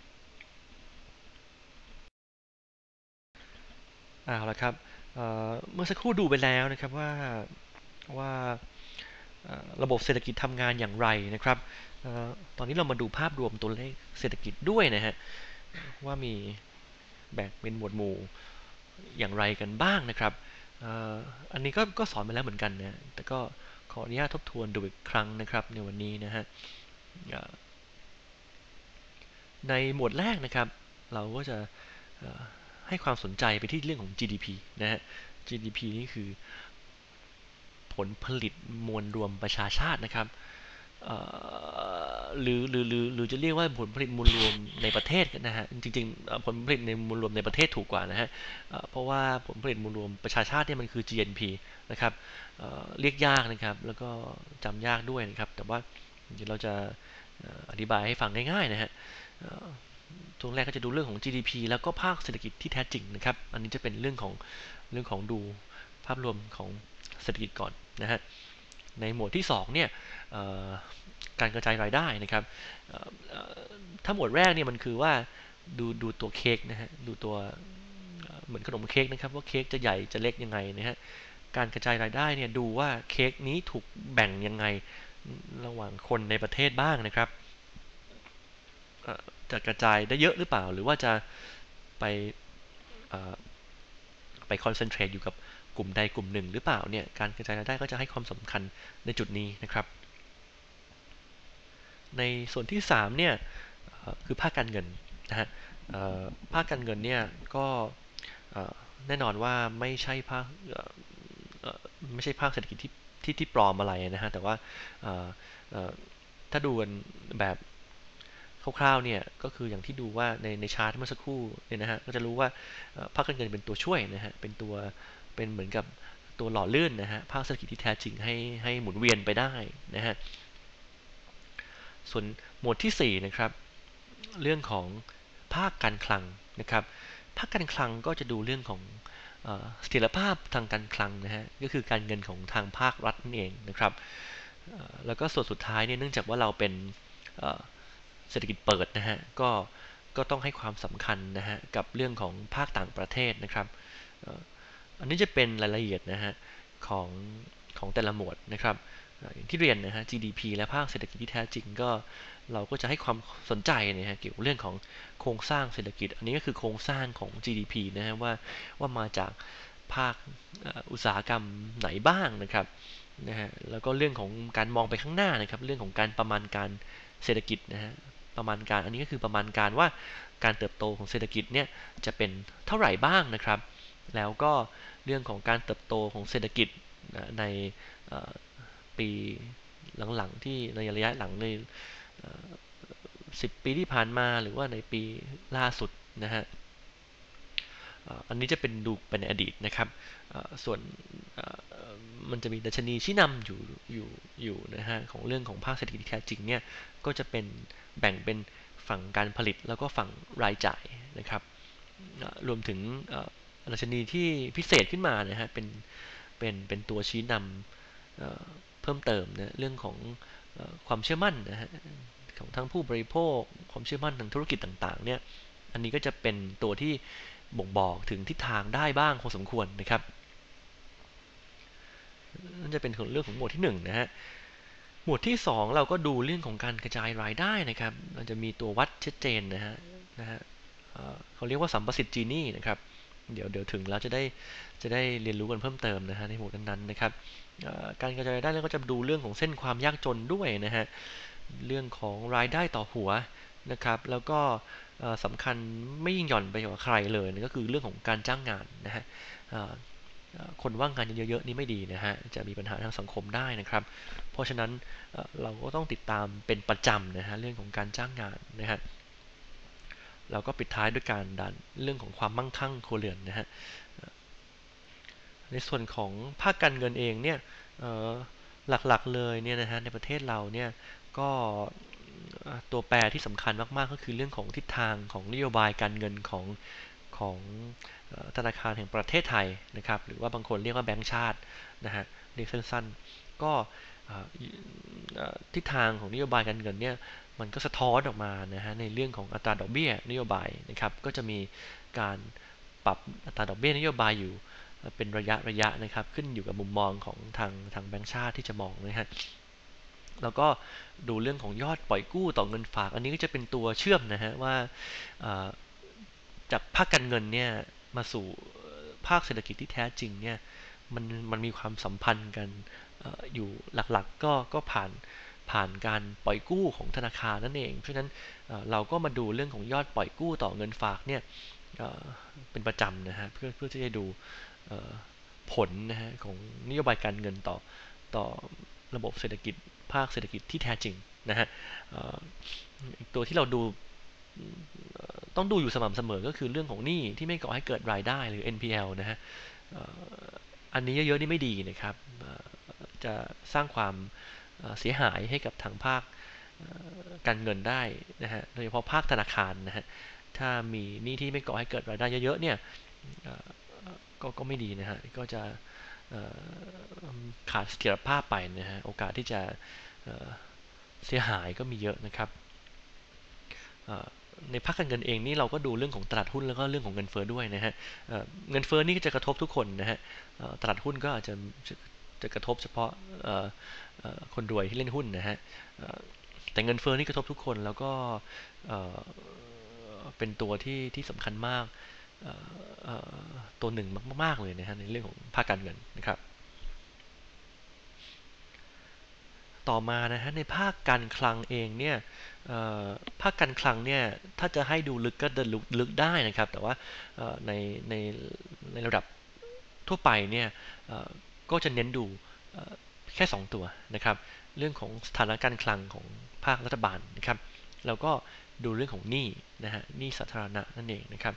เอาละครับเมื่อสักครู่ดูไปแล้วนะครับว่าระบบเศรษฐกิจทำงานอย่างไรนะครับตอนนี้เรามาดูภาพรวมตัวเลขเศรษฐกิจด้วยนะฮะว่ามีแบ่งเป็นหมวดหมู่อย่างไรกันบ้างนะครับอันนี้ก็สอนไปแล้วเหมือนกันนะแต่ก็ขออนุญาตทบทวนดูอีกครั้งนะครับในวันนี้นะฮะในหมวดแรกนะครับเราก็จะให้ความสนใจไปที่เรื่องของ GDP นะฮะ GDP นี่คือผลผลิตมวลรวมประชาชาตินะครับหรือจะเรียกว่าผลผลิตมวลรวมในประเทศนะฮะจริงๆผลผลิตในมวลรวมในประเทศถูกกว่านะฮะเพราะว่าผลผลิตมวลรวมประชาชาติเนี่ยมันคือ GNP นะครับเรียกยากนะครับแล้วก็จำยากด้วยนะครับแต่ว่าเดี๋ยวเราจะอธิบายให้ฟังง่ายๆนะฮะช่วงแรกก็จะดูเรื่องของ GDP แล้วก็ภาคเศรษฐกิจที่แท้จริงนะครับอันนี้จะเป็นเรื่องของดูภาพรวมของเศรษฐกิจก่อนนะฮะในหมวดที่2เนี่ยการกระจายรายได้นะครับถ้าหมวดแรกเนี่ยมันคือว่าดูตัวเค้กนะฮะดูตัวเหมือนขนมเค้กนะครับว่าเค้กจะใหญ่จะเล็กยังไงนะฮะการกระจายรายได้เนี่ยดูว่าเค้กนี้ถูกแบ่งยังไงระหว่างคนในประเทศบ้างนะครับจะกระจายได้เยอะหรือเปล่าหรือว่าจะไปคอนเซนเทรตอยู่กับกลุ่มใดกลุ่มหนึ่งหรือเปล่าเนี่ยการกระจายรายได้ก็จะให้ความสำคัญในจุดนี้นะครับในส่วนที่3เนี่ยคือภาคการเงินนะฮะภาคการเงินเนี่ยก็แน่นอนว่าไม่ใช่ภาคเศรษฐกิจที่ปลอมอะไรนะฮะแต่ว่าถ้าดูกันแบบคร่าวๆเนี่ยก็คืออย่างที่ดูว่าในชาร์ตเมื่อสักครู่เนี่ยนะฮะก็จะรู้ว่าภาคการเงินเป็นตัวช่วยนะฮะเป็นเหมือนกับตัวหล่อลื่นนะฮะภาคเศรษฐกิจที่แท้จริงให้หมุนเวียนไปได้นะฮะส่วนหมวดที่4นะครับเรื่องของภาคการคลังนะครับภาคการคลังก็จะดูเรื่องของเสถียรภาพทางการคลังนะฮะก็คือการเงินของทางภาครัฐนั่นเองนะครับแล้วก็ส่วนสุดท้ายเนี่ยเนื่องจากว่าเราเป็นเศรษฐกิจเปิดนะฮะก็ต้องให้ความสำคัญนะฮะกับเรื่องของภาคต่างประเทศนะครับอันนี้จะเป็นรายละเอียดนะฮะของของแต่ละหมวดนะครับอย่างที่เรียนนะฮะ GDP และภาคเศรษฐกิจที่แท้จริงก็เราก็จะให้ความสนใจนะฮะเกี่ยวกับเรื่องของโครงสร้างเศรษฐกิจอันนี้ก็คือโครงสร้างของ GDP นะฮะว่ามาจากภาคอุตสาหกรรมไหนบ้างนะครับนะฮะแล้วก็เรื่องของการมองไปข้างหน้านะครับเรื่องของการประมาณการเศรษฐกิจนะฮะประมาณการอันนี้ก็คือประมาณการว่าการเติบโตของเศรษฐกิจเนี่ยจะเป็นเท่าไหร่บ้างนะครับแล้วก็เรื่องของการเติบโตของเศรษฐกิจในปีหลังๆที่ในระยะหลังใน10 ปีที่ผ่านมาหรือว่าในปีล่าสุดนะฮะอันนี้จะเป็นดูเป็นอดีตนะครับส่วนมันจะมีดัชนีชี้นำอยู่นะฮะของเรื่องของภาคเศรษฐกิจที่แท้จริงเนี่ยก็จะเป็นแบ่งเป็นฝั่งการผลิตแล้วก็ฝั่งรายจ่ายนะครับรวมถึงดัชนีที่พิเศษขึ้นมานะฮะเป็นตัวชี้นำเพิ่มเติมนะเรื่องของความเชื่อมั่นนะฮะของทั้งผู้บริโภคความเชื่อมั่นทางธุรกิจต่างๆเนี่ยอันนี้ก็จะเป็นตัวที่บ่งบอกถึงทิศทางได้บ้างพอสมควรนะครับนั่นจะเป็นเรื่องของหมวดที่1นะฮะหมวดที่2เราก็ดูเรื่องของการกระจายรายได้นะครับเราจะมีตัววัดชัดเจนนะฮะเขาเรียกว่าสัมประสิทธิ์จีนี่นะครับเดี๋ยวถึงแล้วจะได้เรียนรู้กันเพิ่มเติมนะฮะในหมวดนั้นๆนะครับการกระจายรายได้แล้วก็จะดูเรื่องของเส้นความยากจนด้วยนะฮะเรื่องของรายได้ต่อหัวนะครับแล้วก็สำคัญไม่ยิ่งหย่อนไปกว่าใครเลยนะก็คือเรื่องของการจ้างงานนะฮะคนว่างงานเยอะๆนี่ไม่ดีนะฮะจะมีปัญหาทางสังคมได้นะครับเพราะฉะนั้นเราก็ต้องติดตามเป็นประจำนะฮะเรื่องของการจ้างงานนะฮะเราก็ปิดท้ายด้วยการดันเรื่องของความมั่งคั่งครัวเรือนนะฮะในส่วนของภาคการเงินเองเนี่ยหลักๆเลยเนี่ยนะฮะในประเทศเราเนี่ยก็ตัวแปรที่สำคัญมากๆก็คือเรื่องของทิศทางของนโยบายการเงินของธนาคารแห่งประเทศไทยนะครับหรือว่าบางคนเรียกว่าแบงก์ชาตินะฮะเรียกสั้นๆก็ทิศทางของนโยบายการเงินเนี่ยมันก็สะท้อนออกมานะฮะในเรื่องของอัตราดอกเบี้ยนโยบายนะครับก็จะมีการปรับอัตราดอกเบี้ยนโยบายอยู่เป็นระยะนะครับขึ้นอยู่กับมุมมองของทางแบงก์ชาติที่จะมองนะฮะแล้วก็ดูเรื่องของยอดปล่อยกู้ต่อเงินฝากอันนี้ก็จะเป็นตัวเชื่อมนะฮะว่าจากภาคการเงินเนี่ยมาสู่ภาคเศรษฐกิจที่แท้จริงเนี่ยมันมีความสัมพันธ์กันอยู่หลักๆก็ผ่านการปล่อยกู้ของธนาคารนั่นเองเพราะฉะนั้นเราก็มาดูเรื่องของยอดปล่อยกู้ต่อเงินฝากเนี่ยเป็นประจำนะฮะเพื่อที่จะดูผลนะฮะของนโยบายการเงินต่อระบบเศรษฐกิจภาคเศรษฐกิจที่แท้จริงนะฮะตัวที่เราดูต้องดูอยู่สม่ำเสมอก็คือเรื่องของหนี้ที่ไม่ก่อให้เกิดรายได้หรือ NPL นะฮะอันนี้เยอะๆนี่ไม่ดีนะครับจะสร้างความเสียหายให้กับทางภาคการเงินได้นะฮะโดยเฉพาะภาคธนาคารนะฮะถ้ามีหนี้ที่ไม่ก่อให้เกิดรายได้เยอะๆเนี่ยก็ไม่ดีนะฮะก็จะขาดเสถียรภาพไปนะฮะโอกาสที่จะเสียหายก็มีเยอะนะครับในภาคการเงินเองนี่เราก็ดูเรื่องของตลาดหุ้นแล้วก็เรื่องของเงินเฟ้อด้วยนะฮะเงินเฟ้อนี่ก็จะกระทบทุกคนนะฮะตลาดหุ้นก็อาจจะกระทบเฉพาะคนรวยที่เล่นหุ้นนะฮะแต่เงินเฟ้อนี่กระทบทุกคนแล้วก็เป็นตัวที่สำคัญมากตัวหนึ่งมากๆเลยนะฮะในเรื่องของภาคการเงินนะครับต่อมานะฮะในภาคการคลังเองเนี่ยภาคการคลังเนี่ยถ้าจะให้ดูลึกก็จะลึกได้นะครับแต่ว่าในในในระดับทั่วไปเนี่ยก็จะเน้นดูแค่2ตัวนะครับเรื่องของสถานะการคลังของภาครัฐบาลนะครับแล้วก็ดูเรื่องของหนี้นะฮะหนี้สาธารณะนั่นเองนะครับ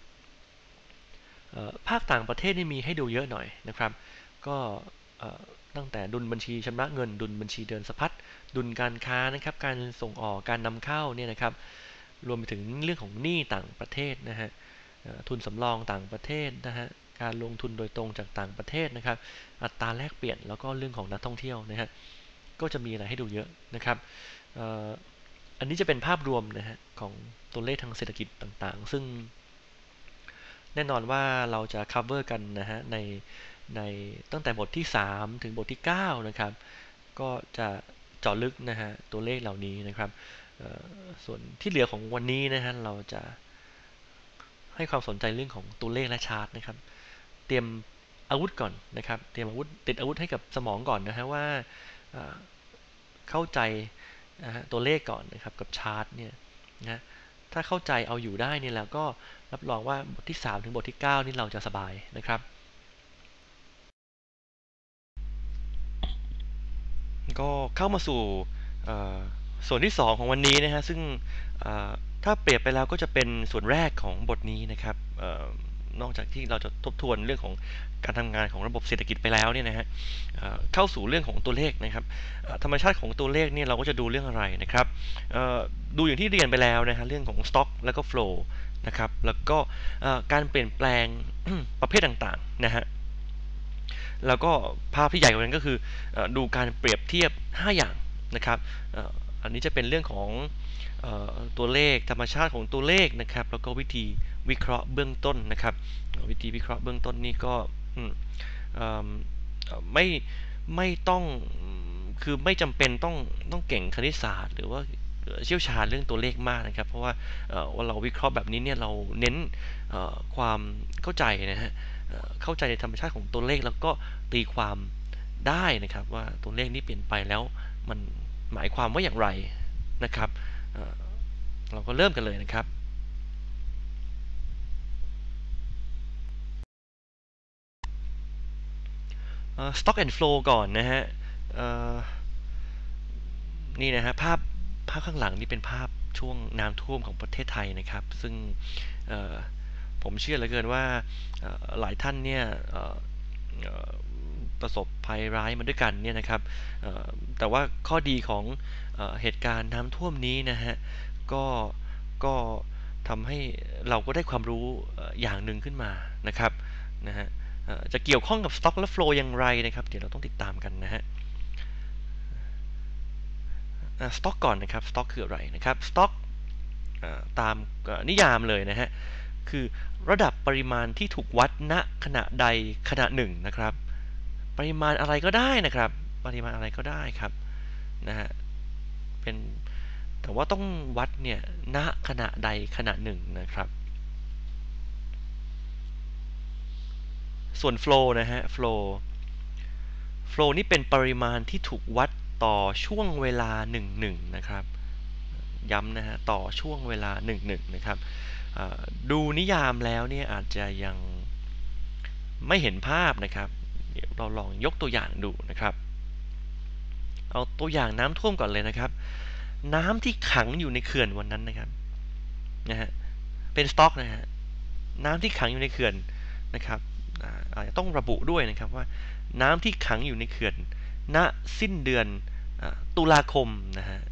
ภาคต่างประเทศนี่มีให้ดูเยอะหน่อยนะครับก็ตั้งแต่ดุลบัญชีชำระเงินดุลบัญชีเดินสะพัดดุลการค้านะครับการส่งออกการนำเข้าเนี่ยนะครับรวมไปถึงเรื่องของหนี้ต่างประเทศนะฮะทุนสำรองต่างประเทศนะฮะการลงทุนโดยตรงจากต่างประเทศนะครับอัตราแลกเปลี่ยนแล้วก็เรื่องของนักท่องเที่ยวนะฮะก็จะมีอะไรให้ดูเยอะนะครับอันนี้จะเป็นภาพรวมนะฮะของตัวเลขทางเศรษฐกิจต่างๆซึ่งแน่นอนว่าเราจะ cover กันนะฮะในตั้งแต่บทที่3ถึงบทที่9นะครับก็จะเจาะลึกนะฮะตัวเลขเหล่านี้นะครับส่วนที่เหลือของวันนี้นะฮะเราจะให้ความสนใจเรื่องของตัวเลขและชาร์ตนะครับเตรียมอาวุธก่อนนะครับเตรียมอาวุธติดอาวุธให้กับสมองก่อนนะฮะว่าเข้าใจนะฮะตัวเลขก่อนนะครับกับชาร์ตเนี่ยนะถ้าเข้าใจเอาอยู่ได้เนี่ยแล้วก็รับรองว่าบทที่3ถึงบทที่9นี่เราจะสบายนะครับก็เข้ามาสู่ส่วนที่2ของวันนี้นะฮะซึ่งถ้าเปรียบไปแล้วก็จะเป็นส่วนแรกของบทนี้นะครับนอกจากที่เราจะทบทวนเรื่องของการทำงานของระบบเศรษฐกิจไปแล้วเนี่ยนะฮะเข้าสู่เรื่องของตัวเลขนะครับธรรมชาติของตัวเลขเนี่ยเราก็จะดูเรื่องอะไรนะครับดูอย่างที่เรียนไปแล้วนะฮะเรื่องของ stock แล้วก็ flow นะครับแล้วก็การเปลี่ยนแปลงประเภทต่างๆนะฮะแล้วก็ภาพที่ใหญ่กว่านั้นก็คือดูการเปรียบเทียบ5อย่างนะครับอันนี้จะเป็นเรื่องของตัวเลขธรรมชาติของตัวเลขนะครับแล้วก็วิธีวิเคราะห์เบื้องต้นนะครับวิธีวิเคราะห์เบื้องต้นนี่ก็ไม่ไม่ต้องคือไม่จำเป็นต้องเก่งคณิตศาสตร์หรือว่าเชี่ยวชาญเรื่องตัวเลขมากนะครับเพราะว่าเราวิเคราะห์แบบนี้เนี่ยเราเน้นความเข้าใจนะฮะเข้าใจในธรรมชาติของตัวเลขแล้วก็ตีความได้นะครับว่าตัวเลขนี้เปลี่ยนไปแล้วมันหมายความว่าอย่างไรนะครับเราก็เริ่มกันเลยนะครับstock and flow ก่อนนะฮะนี่นะฮะภาพข้างหลังนี่เป็นภาพช่วงน้ำท่วมของประเทศไทยนะครับซึ่งผมเชื่อเหลือเกินว่าหลายท่านเนี่ยประสบภัยร้ายมาด้วยกันเนี่ยนะครับแต่ว่าข้อดีของเหตุการณ์น้ำท่วมนี้นะฮะก็ก็ทำให้เราก็ได้ความรู้อย่างหนึ่งขึ้นมานะครับนะฮะจะเกี่ยวข้องกับ stock และ flow อย่างไรนะครับเดี๋ยวเราต้องติดตามกันนะฮะstock ก่อนนะครับ stock คืออะไรนะครับ stock ตามนิยามเลยนะฮะคือระดับปริมาณที่ถูกวัดณขณะใดขณะหนึ่งนะครับปริมาณอะไรก็ได้นะครับปริมาณอะไรก็ได้ครับนะฮะเป็นแต่ว่าต้องวัดเนี่ยณขณะใดขณะหนึ่งนะครับส่วน flow นะฮะ flow นี่เป็นปริมาณที่ถูกวัดต่อช่วงเวลาหนึ่งนะครับย้ำนะฮะต่อช่วงเวลาหนึ่งนะครับดูนิยามแล้วเนี่ยอาจจะยังไม่เห็นภาพนะครับเดี๋ยวเราลองยกตัวอย่างดูนะครับเอาตัวอย่างน้ำท่วมก่อนเลยนะครับน้ำที่ขังอยู่ในเขื่อนวันนั้นนะครับนะฮะเป็นสต็อกนะฮะน้ำที่ขังอยู่ในเขื่อนนะครับอาจจะต้องระบุด้วยนะครับว่าน้ำที่ขังอยู่ในเขื่อนณสิ้นเดือนตุลาคมนะฮะ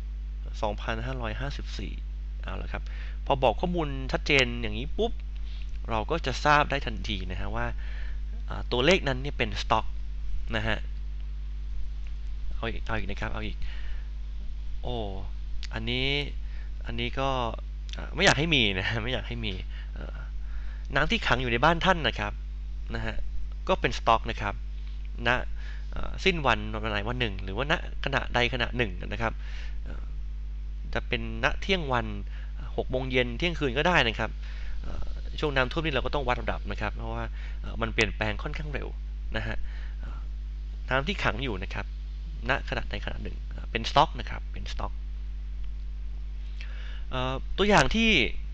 2554เอาละครับพอบอกข้อมูลชัดเจนอย่างนี้ปุ๊บเราก็จะทราบได้ทันทีนะฮะว่าตัวเลขนั้นเนี่ยเป็นสต็อกนะฮะเอาอีกนะครับเอาอีกโอ้อันนี้ก็ไม่อยากให้มีนะไม่อยากให้มีน้ำที่ขังอยู่ในบ้านท่านนะครับนะฮะก็เป็นสต็อกนะครับณสิ้นวันวันไหนวันหนึ่งหรือว่าณขณะใดขณะหนึ่งนะครับจะเป็นณเที่ยงวัน6 โมงเย็นเที่ยงคืนก็ได้นะครับช่วงน้ำท่วมนี่เราก็ต้องวัดระดับนะครับเพราะว่ามันเปลี่ยนแปลงค่อนข้างเร็วนะฮะน้ำที่ขังอยู่นะครับณขณะใดขณะหนึ่งเป็นสต็อกนะครับเป็นสต็อกตัวอย่างที่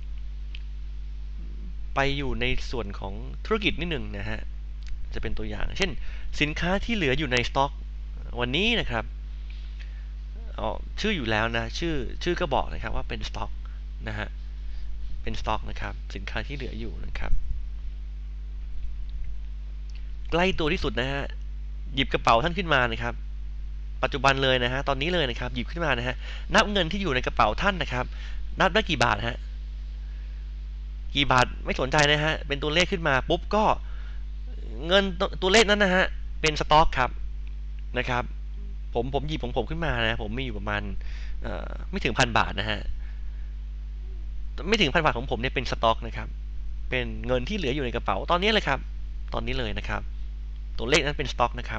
ไปอยู่ในส่วนของธุรกิจนิดหนึ่งนะฮะจะเป็นตัวอย่างเช่นสินค้าที่เหลืออยู่ในสต็อกวันนี้นะครับชื่ออยู่แล้วนะชื่อก็บอกนะครับว่าเป็นสต็อกนะฮะเป็นสต็อกนะครับสินค้าที่เหลืออยู่นะครับใกล้ตัวที่สุดนะฮะหยิบกระเป๋าท่านขึ้นมานะครับปัจจุบันเลยนะฮะตอนนี้เลยนะครับหยิบขึ้นมานะฮะนับเงินที่อยู่ในกระเป๋าท่านนะครับนับได้กี่บาทฮะกี่บาทไม่สนใจนะฮะเป็นตัวเลขขึ้นมาปุ๊บก็เงินตัวเลขนั้นนะฮะเป็นสต็อกครับนะครับผมหยิบของผมขึ้นมานะผมมีอยู่ประมาณไม่ถึง1,000 บาทนะฮะไม่ถึง1,000 บาทของผมเนี่ยเป็นสต็อกนะครับเป็นเงินที่เหลืออยู่ในกระเป๋าตอนนี้เลยครับตอนนี้เลยนะครับตัวเลขนั้นเป็นสต็อกนะครับ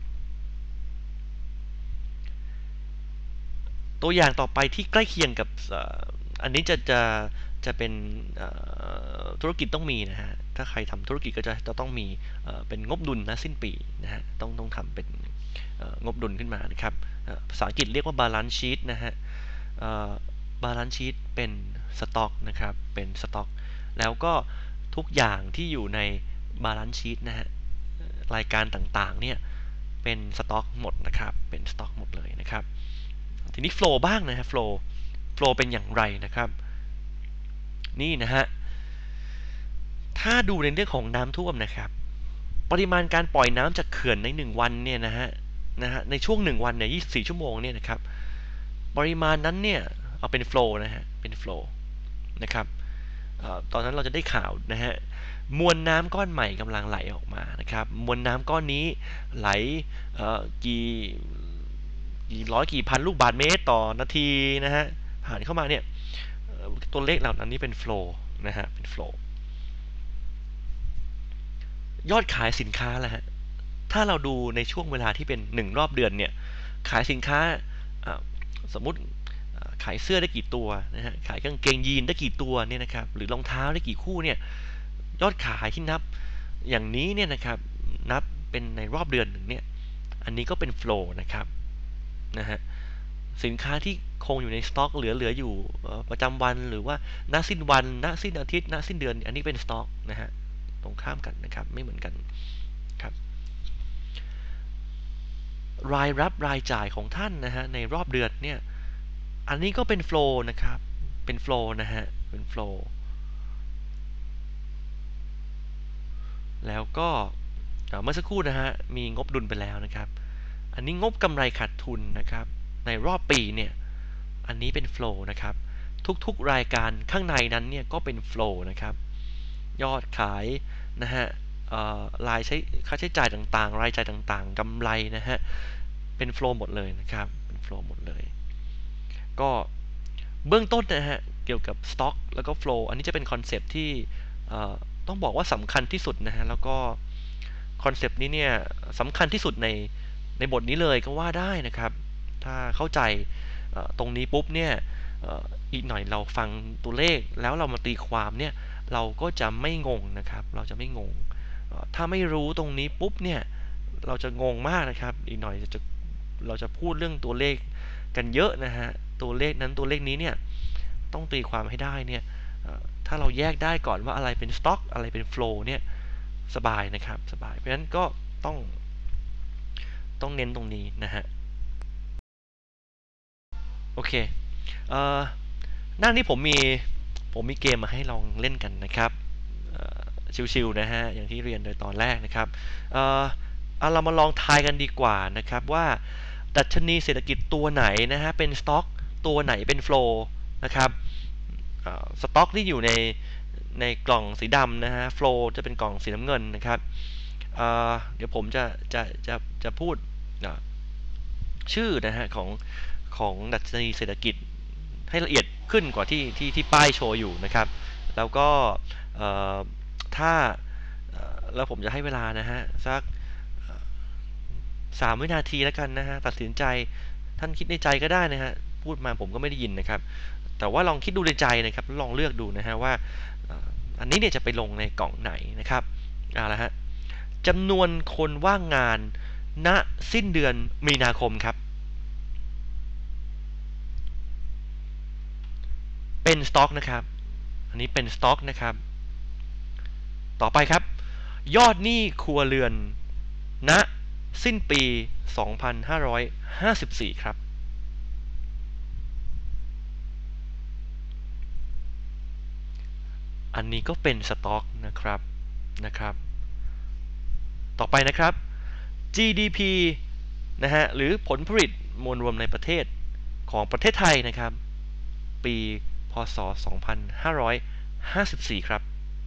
ตัวอย่างต่อไปที่ใกล้เคียงกับอันนี้จะเป็นธุรกิจต้องมีนะฮะถ้าใครทำธุรกิจก็จะต้องมีเป็นงบดุลนะสิ้นปีนะฮะต้องทำเป็นงบดุลขึ้นมานะครับภาษาอังกฤษเรียกว่า balance sheet นะฮะ balance sheet เป็นสต็อกนะครับเป็นสต็อกแล้วก็ทุกอย่างที่อยู่ใน balance sheet นะฮะรายการต่างๆเนี่ยเป็นสต็อกหมดนะครับเป็นสต็อกหมดเลยนะครับทีนี้ flow บ้างนะฮะ flow เป็นอย่างไรนะครับนี่นะฮะถ้าดูในเรื่องของน้ำท่วมนะครับปริมาณการปล่อยน้ำจากเขื่อนใน1วันเนี่ยนะฮะในช่วง1วันเนี่ย24ชั่วโมงเนี่ยนะครับปริมาณนั้นเนี่ยเอาเป็น flow นะฮะเป็น flow นะครับตอนนั้นเราจะได้ข่าวนะฮะมวลน้ำก้อนใหม่กำลังไหลออกมานะครับมวลน้ำก้อนนี้ไหลกี่ร้อยกี่พันลูกบาศก์เมตรต่อนาทีนะฮะผ่านเข้ามาเนี่ยตัวเลขเหล่านั้นนี่เป็น flow นะฮะเป็น flow ยอดขายสินค้าแหละฮะถ้าเราดูในช่วงเวลาที่เป็น1รอบเดือนเนี่ยขายสินค้าสมมุติขายเสื้อได้กี่ตัวนะฮะขายกางเกงยีนได้กี่ตัวเนี่ยนะครับหรือรองเท้าได้กี่คู่เนี่ยยอดขายที่นับอย่างนี้เนี่ยนะครับนับเป็นในรอบเดือนหนึ่งเนี่ยอันนี้ก็เป็นโฟลว์นะครับนะฮะสินค้าที่คงอยู่ในสต็อกเหลืออยู่ประจำวันหรือว่าณสิ้นวันณสิ้นอาทิตย์ณสิ้นเดือนอันนี้เป็นสต็อกนะฮะตรงข้ามกันนะครับไม่เหมือนกันครับรายรับรายจ่ายของท่านนะฮะในรอบเดือนเนี่ยอันนี้ก็เป็นโฟลว์นะครับเป็นโฟลว์นะฮะเป็นโฟลว์แล้วก็เมื่อสักครู่นะฮะมีงบดุลไปแล้วนะครับอันนี้งบกำไรขาดทุนนะครับในรอบปีเนี่ยอันนี้เป็นโฟลว์นะครับทุกๆรายการข้างในนั้นเนี่ยก็เป็นโฟลว์นะครับยอดขายนะฮะรายใช้ค่าใช้จ่ายต่างๆรายจ่ายต่างๆกำไรนะฮะเป็นโฟลว์หมดเลยนะครับเป็นโฟลว์หมดเลยก็เบื้องต้นนะฮะเกี่ยวกับสต็อกแล้วก็โฟลว์อันนี้จะเป็นคอนเซปต์ที่ต้องบอกว่าสำคัญที่สุดนะฮะแล้วก็คอนเซปต์นี้เนี่ยสำคัญที่สุดในบทนี้เลยก็ว่าได้นะครับถ้าเข้าใจตรงนี้ปุ๊บเนี่ยอีกหน่อยเราฟังตัวเลขแล้วเรามาตีความเนี่ยเราก็จะไม่งงนะครับเราจะไม่งงถ้าไม่รู้ตรงนี้ปุ๊บเนี่ยเราจะงงมากนะครับอีกหน่อยเราจะพูดเรื่องตัวเลขกันเยอะนะฮะตัวเลขนั้นตัวเลขนี้เนี่ยต้องตีความให้ได้เนี่ยถ้าเราแยกได้ก่อนว่าอะไรเป็นสต็อกอะไรเป็นโฟลว์เนี่ยสบายนะครับสบายเพราะฉะนั้นก็ต้องเน้นตรงนี้นะฮะโอเคหน้านี้ผมมีเกมมาให้ลองเล่นกันนะครับชิวๆนะฮะอย่างที่เรียนโดยตอนแรกนะครับเรามาลองทายกันดีกว่านะครับว่าดัชนีเศรษฐกิจตัวไหนนะฮะเป็นสต็อกตัวไหนเป็นโฟลว์นะครับสต็อกที่อยู่ในกล่องสีดำนะฮะโฟลว์จะเป็นกล่องสีน้ำเงินนะครับเดี๋ยวผมจะพูดชื่อนะฮะของดัชนีเศรษฐกิจให้ละเอียดขึ้นกว่าที่ป้ายโชว์อยู่นะครับแล้วก็ถ้าแล้วผมจะให้เวลานะฮะสัก3 วินาทีแล้วกันนะฮะตัดสินใจท่านคิดในใจก็ได้นะฮะพูดมาผมก็ไม่ได้ยินนะครับแต่ว่าลองคิดดูในใจนะครับลองเลือกดูนะฮะว่าอันนี้เนี่ยจะไปลงในกล่องไหนนะครับละฮะจำนวนคนว่างงานณสิ้นเดือนมีนาคมครับเป็นสต็อกนะครับอันนี้เป็นสต็อกนะครับต่อไปครับยอดหนี้ครัวเรือนณสิ้นปี 2554 ครับอันนี้ก็เป็นสต็อกนะครับต่อไปนะครับ GDP นะฮะหรือผลผลิตมวลรวมในประเทศของประเทศไทยนะครับปีพ.ศ. 2554ครับ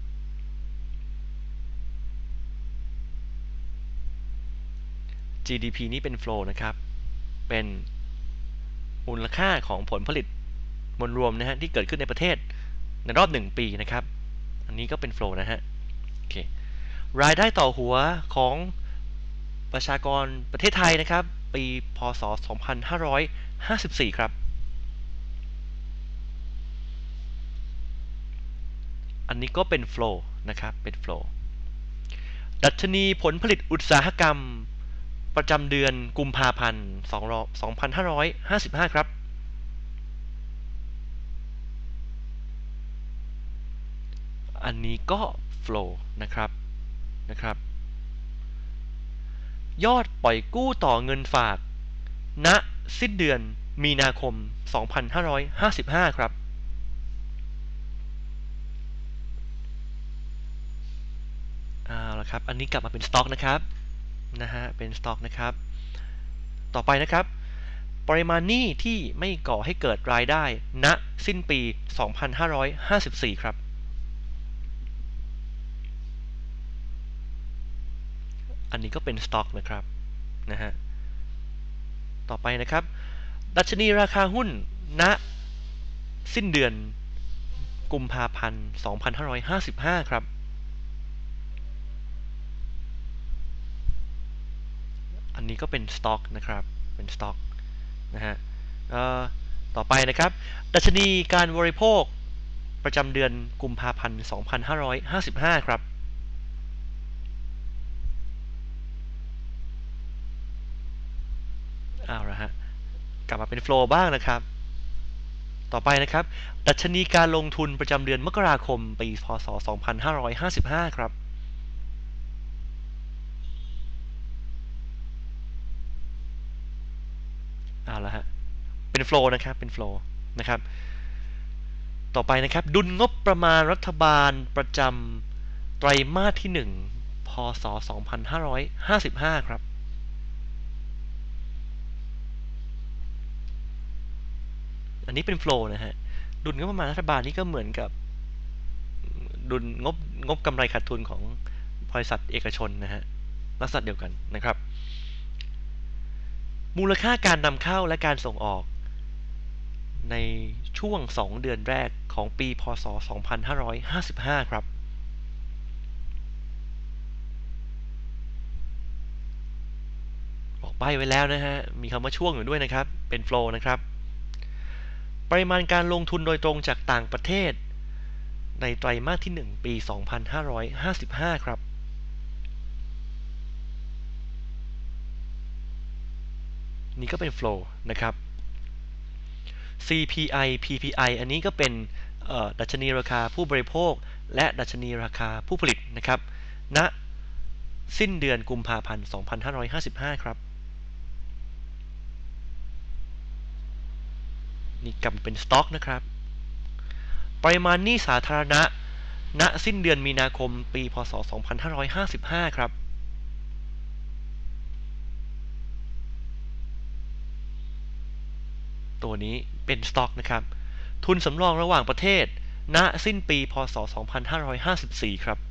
GDP นี้เป็น flow นะครับเป็นมูลค่าของผลผลิตมวลรวมนะฮะที่เกิดขึ้นในประเทศในรอบ1ปีนะครับอันนี้ก็เป็น flow นะฮะโอเครายได้ต่อหัวของประชากรประเทศไทยนะครับปีพ.ศ. 2554ครับอันนี้ก็เป็น flow นะครับเป็น flow ดัชนีผลผลิตอุตสาหกรรมประจำเดือนกุมภาพันธ์ 2555ครับอันนี้ก็ flow นะครับยอดปล่อยกู้ต่อเงินฝากณสิ้นเดือนมีนาคม 2555ครับเอาละครับอันนี้กลับมาเป็นสต็อกนะครับเป็นสต็อกนะครับต่อไปนะครับปริมาณหนี้ที่ไม่ก่อให้เกิดรายได้ณสิ้นปี 2554ครับอันนี้ก็เป็นสต็อกนะครับต่อไปนะครับดัชนีราคาหุ้นณสิ้นเดือนกุมภาพันธ์ 2555ครับอันนี้ก็เป็นสต็อกนะครับเป็นสต็อกต่อไปนะครับดัชนีการบริโภคประจำเดือนกุมภาพันธ์ 2555ครับเอาละฮะกลับมาเป็นโฟลว์บ้างนะครับต่อไปนะครับดัชนีการลงทุนประจำเดือนมกราคมปีพ.ศ. 2555ครับเอาละฮะเป็นโฟลว์นะครับเป็นโฟลว์นะครับต่อไปนะครับดุลงบประมาณรัฐบาลประจำไตรมาสที่1พ.ศ. 2555ครับอันนี้เป็นโฟลว์นะฮะดุลงบประมาณรัฐบาลนี่ก็เหมือนกับดุลงบกำไรขาดทุนของบริษัทเอกชนนะฮะลักษณะเดียวกันนะครับมูลค่าการนำเข้าและการส่งออกในช่วง2เดือนแรกของปีพ.ศ. 2555ครับบอกใบ้ไว้แล้วนะฮะมีคำว่าช่วงอยู่ด้วยนะครับเป็นโฟลว์นะครับปริมาณการลงทุนโดยตรงจากต่างประเทศในไตรมาสที่1ปี 2555ครับนี่ก็เป็น flow นะครับ CPI PPI อันนี้ก็เป็นดัชนีราคาผู้บริโภคและดัชนีราคาผู้ผลิตนะครับณสิ้นเดือนกุมภาพันธ์ 2555ครับนี่กลับเป็นสต็อกนะครับปริมาณหนี้สาธารณะณสิ้นเดือนมีนาคมปีพ.ศ. 2555ครับตัวนี้เป็นสต็อกนะครับทุนสำรองระหว่างประเทศณสิ้นปีพ.ศ. 2554ครับ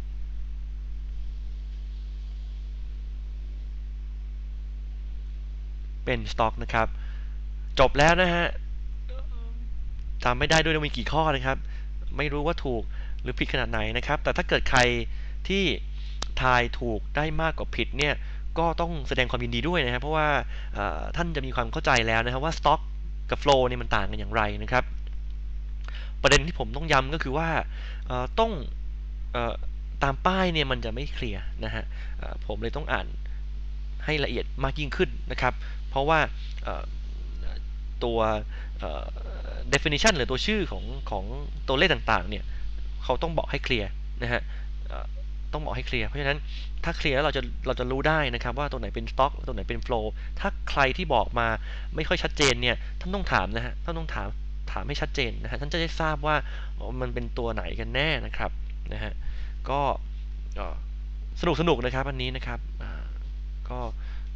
เป็นสต็อกนะครับจบแล้วนะฮะจำไม่ได้ด้วยว่ามีกี่ข้อนะครับไม่รู้ว่าถูกหรือผิดขนาดไหนนะครับแต่ถ้าเกิดใครที่ทายถูกได้มากกว่าผิดเนี่ยก็ต้องแสดงความยินดีด้วยนะครับเพราะว่าท่านจะมีความเข้าใจแล้วนะครับว่าสต็อกกับโฟลว์เนี่ยมันต่างกันอย่างไรนะครับประเด็นที่ผมต้องย้ำก็คือว่าต้องตามป้ายเนี่ยมันจะไม่เคลียร์นะฮะผมเลยต้องอ่านให้ละเอียดมากยิ่งขึ้นนะครับเพราะว่าตัวdefinition หรือตัวชื่อของตัวเลขต่างๆเนี่ยเขาต้องบอกให้เคลียร์นะฮะต้องบอกให้เคลียร์เพราะฉะนั้นถ้าเคลียร์แล้วเราจะรู้ได้นะครับว่าตัวไหนเป็น stock ตัวไหนเป็น flow ถ้าใครที่บอกมาไม่ค่อยชัดเจนเนี่ยท่านต้องถามนะฮะท่านต้องถามให้ชัดเจนนะฮะท่านจะได้ทราบว่ามันเป็นตัวไหนกันแน่นะครับนะฮะก็สนุกนะครับอันนี้นะครับก็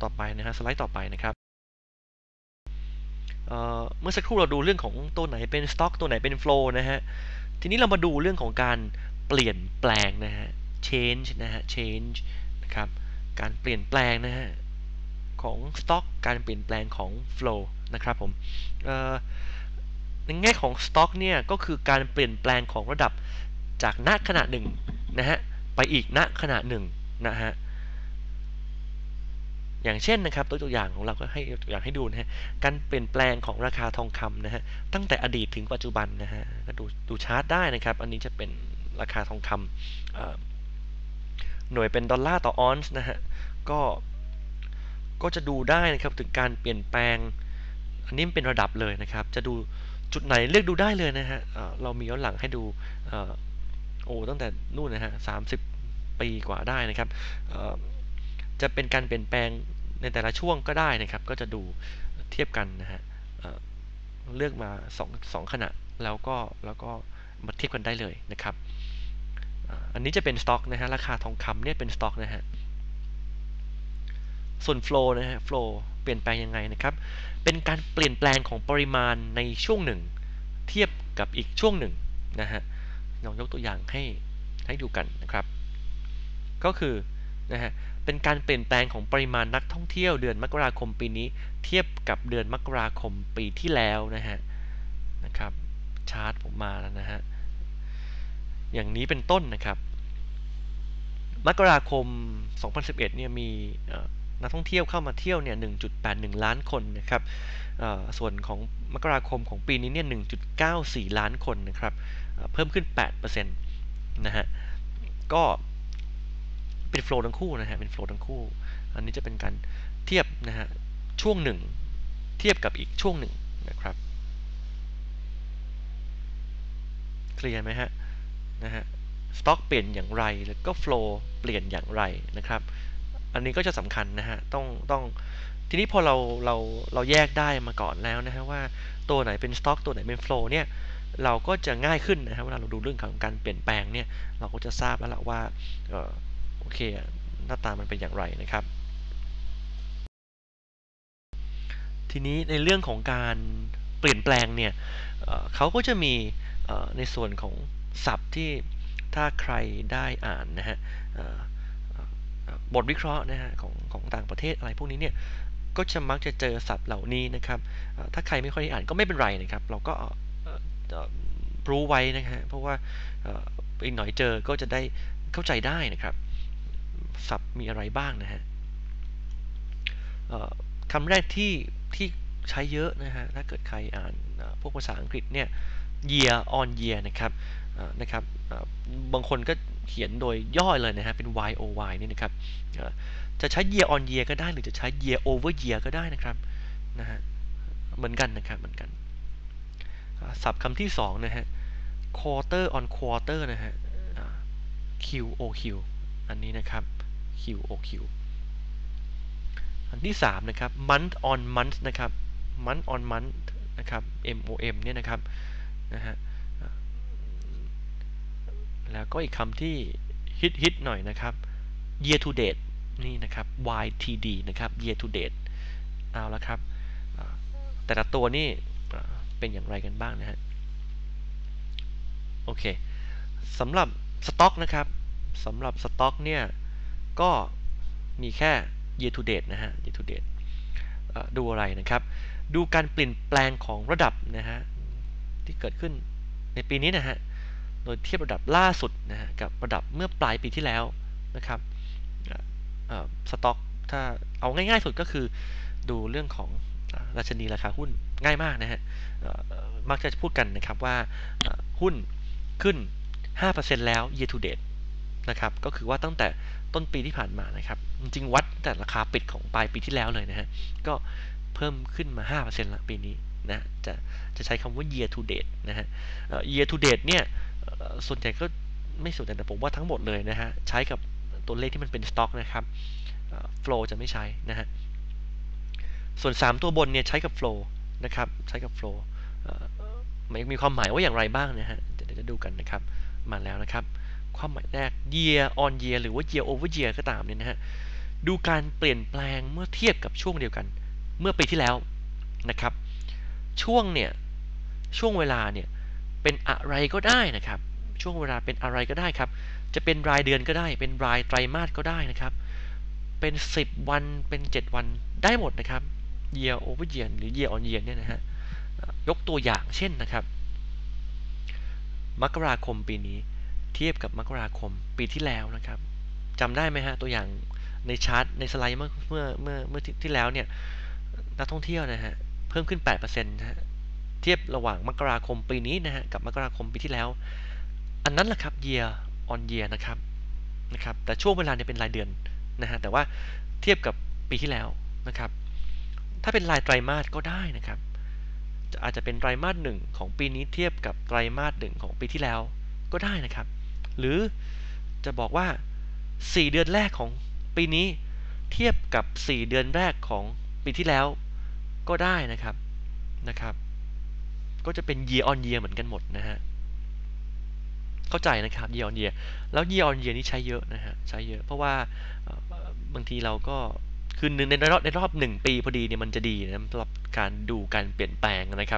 ต่อไปนะฮะสไลด์ต่อไปนะครับเมื่อสักครู่เราดูเรื่องของตัวไหนเป็นสต็อกตัวไหนเป็นโฟลว์นะฮะทีนี้เรามาดูเรื่องของการเปลี่ยนแปลงนะฮะ change นะฮะ change นะครับการเปลี่ยนแปลงนะฮะของสต็อกการเปลี่ยนแปลงของโฟลว์นะครับผมในแง่ของสต็อกเนี่ยก็คือการเปลี่ยนแปลงของระดับจากณขณะหนึ่งนะฮะไปอีกณขณะหนึ่งนะฮะอย่างเช่นนะครับตัวอย่างของเราก็ให้ตัวอย่างให้ดูนะฮะการเปลี่ยนแปลงของราคาทองคำนะฮะตั้งแต่อดีตถึงปัจจุบันนะฮะก็ดูชาร์ตได้นะครับอันนี้จะเป็นราคาทองคำหน่วยเป็นดอลลาร์ต่อออนซ์นะฮะก็จะดูได้นะครับถึงการเปลี่ยนแปลงอันนี้เป็นระดับเลยนะครับจะดูจุดไหนเลือกดูได้เลยนะฮะเรามีย้อนหลังให้ดูตั้งแต่นู่นนะฮะ30 ปีกว่าได้นะครับจะเป็นการเปลี่ยนแปลงในแต่ละช่วงก็ได้นะครับก็จะดูเทียบกันนะฮะเลือกมา2ขณะแล้วก็มาเทียบกันได้เลยนะครับอันนี้จะเป็นสต็อกนะฮะราคาทองคำเนี่ยเป็นสต็อกนะฮะส่วน flow นะฮะ flow เปลี่ยนแปลงยังไงนะครับเป็นการเปลี่ยนแปลงของปริมาณในช่วงหนึ่งเทียบกับอีกช่วงหนึ่งนะฮะลองยกตัวอย่างให้ดูกันนะครับก็คือนะฮะเป็นการเปลี่ยนแปลงของปริมาณนักท่องเที่ยวเดือนมกราคมปีนี้เทียบกับเดือนมกราคมปีที่แล้วนะครับชาร์ตผมมาแล้วนะฮะอย่างนี้เป็นต้นนะครับมกราคม 2011 เนี่ยมีนักท่องเที่ยวเข้ามาเที่ยวเนี่ย 1.81 ล้านคนนะครับส่วนของมกราคมของปีนี้เนี่ย 1.94 ล้านคนนะครับเพิ่มขึ้น 8% นะฮะก็เป็นโฟลว์ทั้งคู่นะฮะเป็นโฟลว์ทั้งคู่อันนี้จะเป็นการเทียบนะฮะช่วงหนึ่งเทียบกับอีกช่วงหนึ่งนะครับเคลียร์ไหมฮะนะฮะสต็อกเปลี่ยนอย่างไรแล้วก็โฟลว์เปลี่ยนอย่างไรนะครับอันนี้ก็จะสำคัญนะฮะต้องทีนี้พอเราแยกได้มาก่อนแล้วนะฮะว่าตัวไหนเป็นสต็อกตัวไหนเป็นโฟลว์เนี่ยเราก็จะง่ายขึ้นนะครับเวลาเราดูเรื่องของการเปลี่ยนแปลงเนี่ยเราก็จะทราบแล้วละว่าโอเคหน้าตามันเป็นอย่างไรนะครับทีนี้ในเรื่องของการเปลี่ยนแปลงเนี่ยเขาก็จะมีในส่วนของศัพท์ที่ถ้าใครได้อ่านนะฮะบทวิเคราะห์นะฮะของต่างประเทศอะไรพวกนี้เนี่ยก็จะมักจะเจอศัพท์เหล่านี้นะครับถ้าใครไม่ค่อยได้อ่านก็ไม่เป็นไรนะครับเราก็รู้ไว้นะฮะเพราะว่าอีกหน่อยเจอก็จะได้เข้าใจได้นะครับศัพท์มีอะไรบ้างนะฮะคำแรกที่ใช้เยอะนะฮะถ้าเกิดใครอ่านพวกภาษาอังกฤษเนี่ย year on year นะครับบางคนก็เขียนโดยย่อเลยนะฮะเป็น YOY นี่นะครับจะใช้ year on year ก็ได้หรือจะใช้ year over year ก็ได้นะครับนะฮะเหมือนกันนะครับเหมือนกันศัพท์คำที่2นะฮะ quarter on quarter นะฮะ QOQ อันนี้นะครับ QOQ อันที่3นะครับ month on month นะครับ month on month นะครับ MOM เนี่ยนะครับนะฮะแล้วก็อีกคำที่ฮิตหน่อยนะครับ year to date นี่นะครับ YTD นะครับ year to date เอาละครับแต่ละตัวนี่เป็นอย่างไรกันบ้างนะฮะโอเคสำหรับสต็อกนะครับสำหรับสต็อกเนี่ยก็มีแค่ year to date นะฮะ year to date ดูอะไรนะครับดูการเปลี่ยนแปลงของระดับนะฮะที่เกิดขึ้นในปีนี้นะฮะโดยเทียบระดับล่าสุดนะฮะกับระดับเมื่อปลายปีที่แล้วนะครับสต็อกถ้าเอาง่ายๆสุดก็คือดูเรื่องของดัชนีราคาหุ้นง่ายมากนะฮะมักจะพูดกันนะครับว่าหุ้นขึ้น 5% แล้ว year to date นะครับก็คือว่าตั้งแต่ต้นปีที่ผ่านมานะครับจริงๆวัดแต่ราคาปิดของปลายปีที่แล้วเลยนะฮะก็เพิ่มขึ้นมา 5% ละปีนี้นะจะใช้คำว่า year to date นะฮะyear to date เนี่ยส่วนใหญ่ก็ไม่ส่วนใหญ่แต่ผมว่าทั้งหมดเลยนะฮะใช้กับตัวเลขที่มันเป็นสต็อกนะครับflow จะไม่ใช้นะฮะส่วน3ตัวบนเนี่ยใช้กับ flow นะครับใช้กับ flow มีความหมายว่าอย่างไรบ้างนะฮะเดี๋ยวจะดูกันนะครับมาแล้วนะครับความหมายแรก year on year หรือว่า year over year ก็ตามเนี่ยนะฮะดูการเปลี่ยนแปลงเมื่อเทียบกับช่วงเดียวกันเมื่อปีที่แล้วนะครับช่วงเวลาเนี่ยเป็นอะไรก็ได้นะครับช่วงเวลาเป็นอะไรก็ได้ครับจะเป็นรายเดือนก็ได้เป็นรายไตรมาสก็ได้นะครับเป็น10วันเป็น7วันได้หมดนะครับ year over year หรือ year on year เนี่ยนะฮะยกตัวอย่างเช่นนะครับมกราคมปีนี้เทียบกับมกราคมปีที่แล้วนะครับจำได้ไหมฮะตัวอย่างในชาร์ตในสไลด์เมื่อที่แล้วเนี่ยนักท่องเที่ยวนะฮะเพิ่มขึ้น 8% นะฮะเทียบระหว่างมกราคมปีนี้นะฮะกับมกราคมปีที่แล้วอันนั้นแหละครับ year on year นะครับแต่ช่วงเวลาเนี่ยเป็นรายเดือนนะฮะแต่ว่าเทียบกับปีที่แล้วนะครับถ้าเป็นรายไตรมาสก็ได้นะครับอาจจะเป็นไตรมาส1ของปีนี้เทียบกับไตรมาส1ของปีที่แล้วก็ได้นะครับหรือจะบอกว่า4เดือนแรกของปีนี้เทียบกับ4เดือนแรกของปีที่แล้วก็ได้นะครับก็จะเป็น year on year เหมือนกันหมดนะฮะเข้าใจนะครับ year on year แล้ว year on year นี่ใช้เยอะนะฮะใช้เยอะเพราะว่าบางทีเราก็คือในรอบ1 ปีพอดีเนี่ยมันจะดีนะสำหรับการดูการเปลี่ยนแปลงนะครับ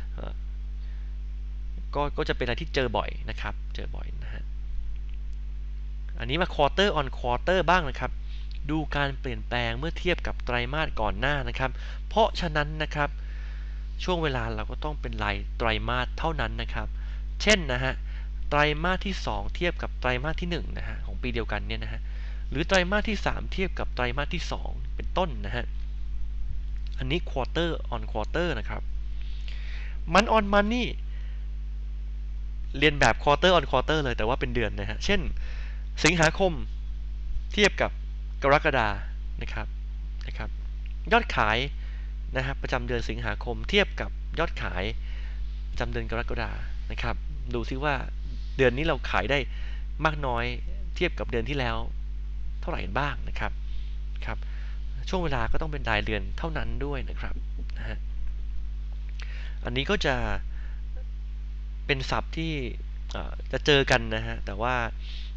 ก็จะเป็นอะไรที่เจอบ่อยนะครับเจอบ่อยนะฮะอันนี้มา quarter on quarter บ้างนะครับดูการเปลี่ยนแปลงเมื่อเทียบกับไตรมาสก่อนหน้านะครับเพราะฉะนั้นนะครับช่วงเวลาเราก็ต้องเป็นรายไตรมาสเท่านั้นนะครับเช่นนะฮะไตรมาสที่2เทียบกับไตรมาสที่1นะฮะของปีเดียวกันเนี่ยนะฮะหรือไตรมาสที่3เทียบกับไตรมาสที่2เป็นต้นนะฮะอันนี้ quarter on quarter นะครับ month on month นี่เรียนแบบ quarter on quarter เลยแต่ว่าเป็นเดือนนะฮะเช่นสิงหาคมเทียบกับกรกฎานะครับยอดขายนะครับประจำเดือนสิงหาคมเทียบกับยอดขายประจำเดือนกรกฎานะครับดูซิว่าเดือนนี้เราขายได้มากน้อยเทียบกับเดือนที่แล้วเท่าไหร่บ้างนะครับช่วงเวลาก็ต้องเป็นรายเดือนเท่านั้นด้วยนะครับนะฮะอันนี้ก็จะเป็นศัพท์ที่จะเจอกันนะฮะแต่ว่า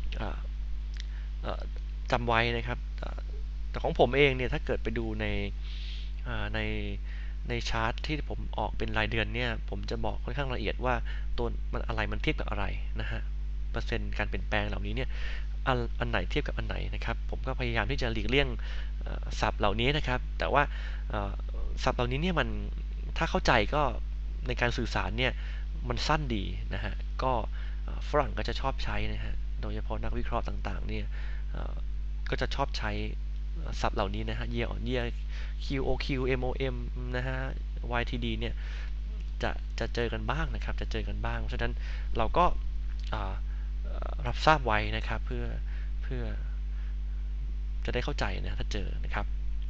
จำไว้นะครับแต่ของผมเองเนี่ยถ้าเกิดไปดูในในชาร์ตที่ผมออกเป็นรายเดือนเนี่ยผมจะบอกค่อนข้างละเอียดว่าตัวมันอะไรมันเทียบกับอะไรนะฮะเปอร์เซ็นต์การเปลี่ยนแปลงเหล่านี้เนี่ยอันไหนเทียบกับอันไหนนะครับผมก็พยายามที่จะหลีกเลี่ยงศัพท์เหล่านี้นะครับแต่ว่าศัพท์เหล่านี้เนี่ยมันถ้าเข้าใจก็ในการสื่อสารเนี่ยมันสั้นดีนะฮะก็ฝรั่งก็จะชอบใช้นะฮะโดยเฉพาะนักวิเคราะห์ต่างๆเนี่ยก็จะชอบใช้ศัพท์เหล่านี้นะฮะ year on year QOQ MOM นะฮะ YTD เนี่ยจะเจอกันบ้างนะครับจะเจอกันบ้างเพราะฉะนั้นเราก็รับทราบไว้นะครับเพื่อจะได้เข้าใจนะถ้าเจอนะครับ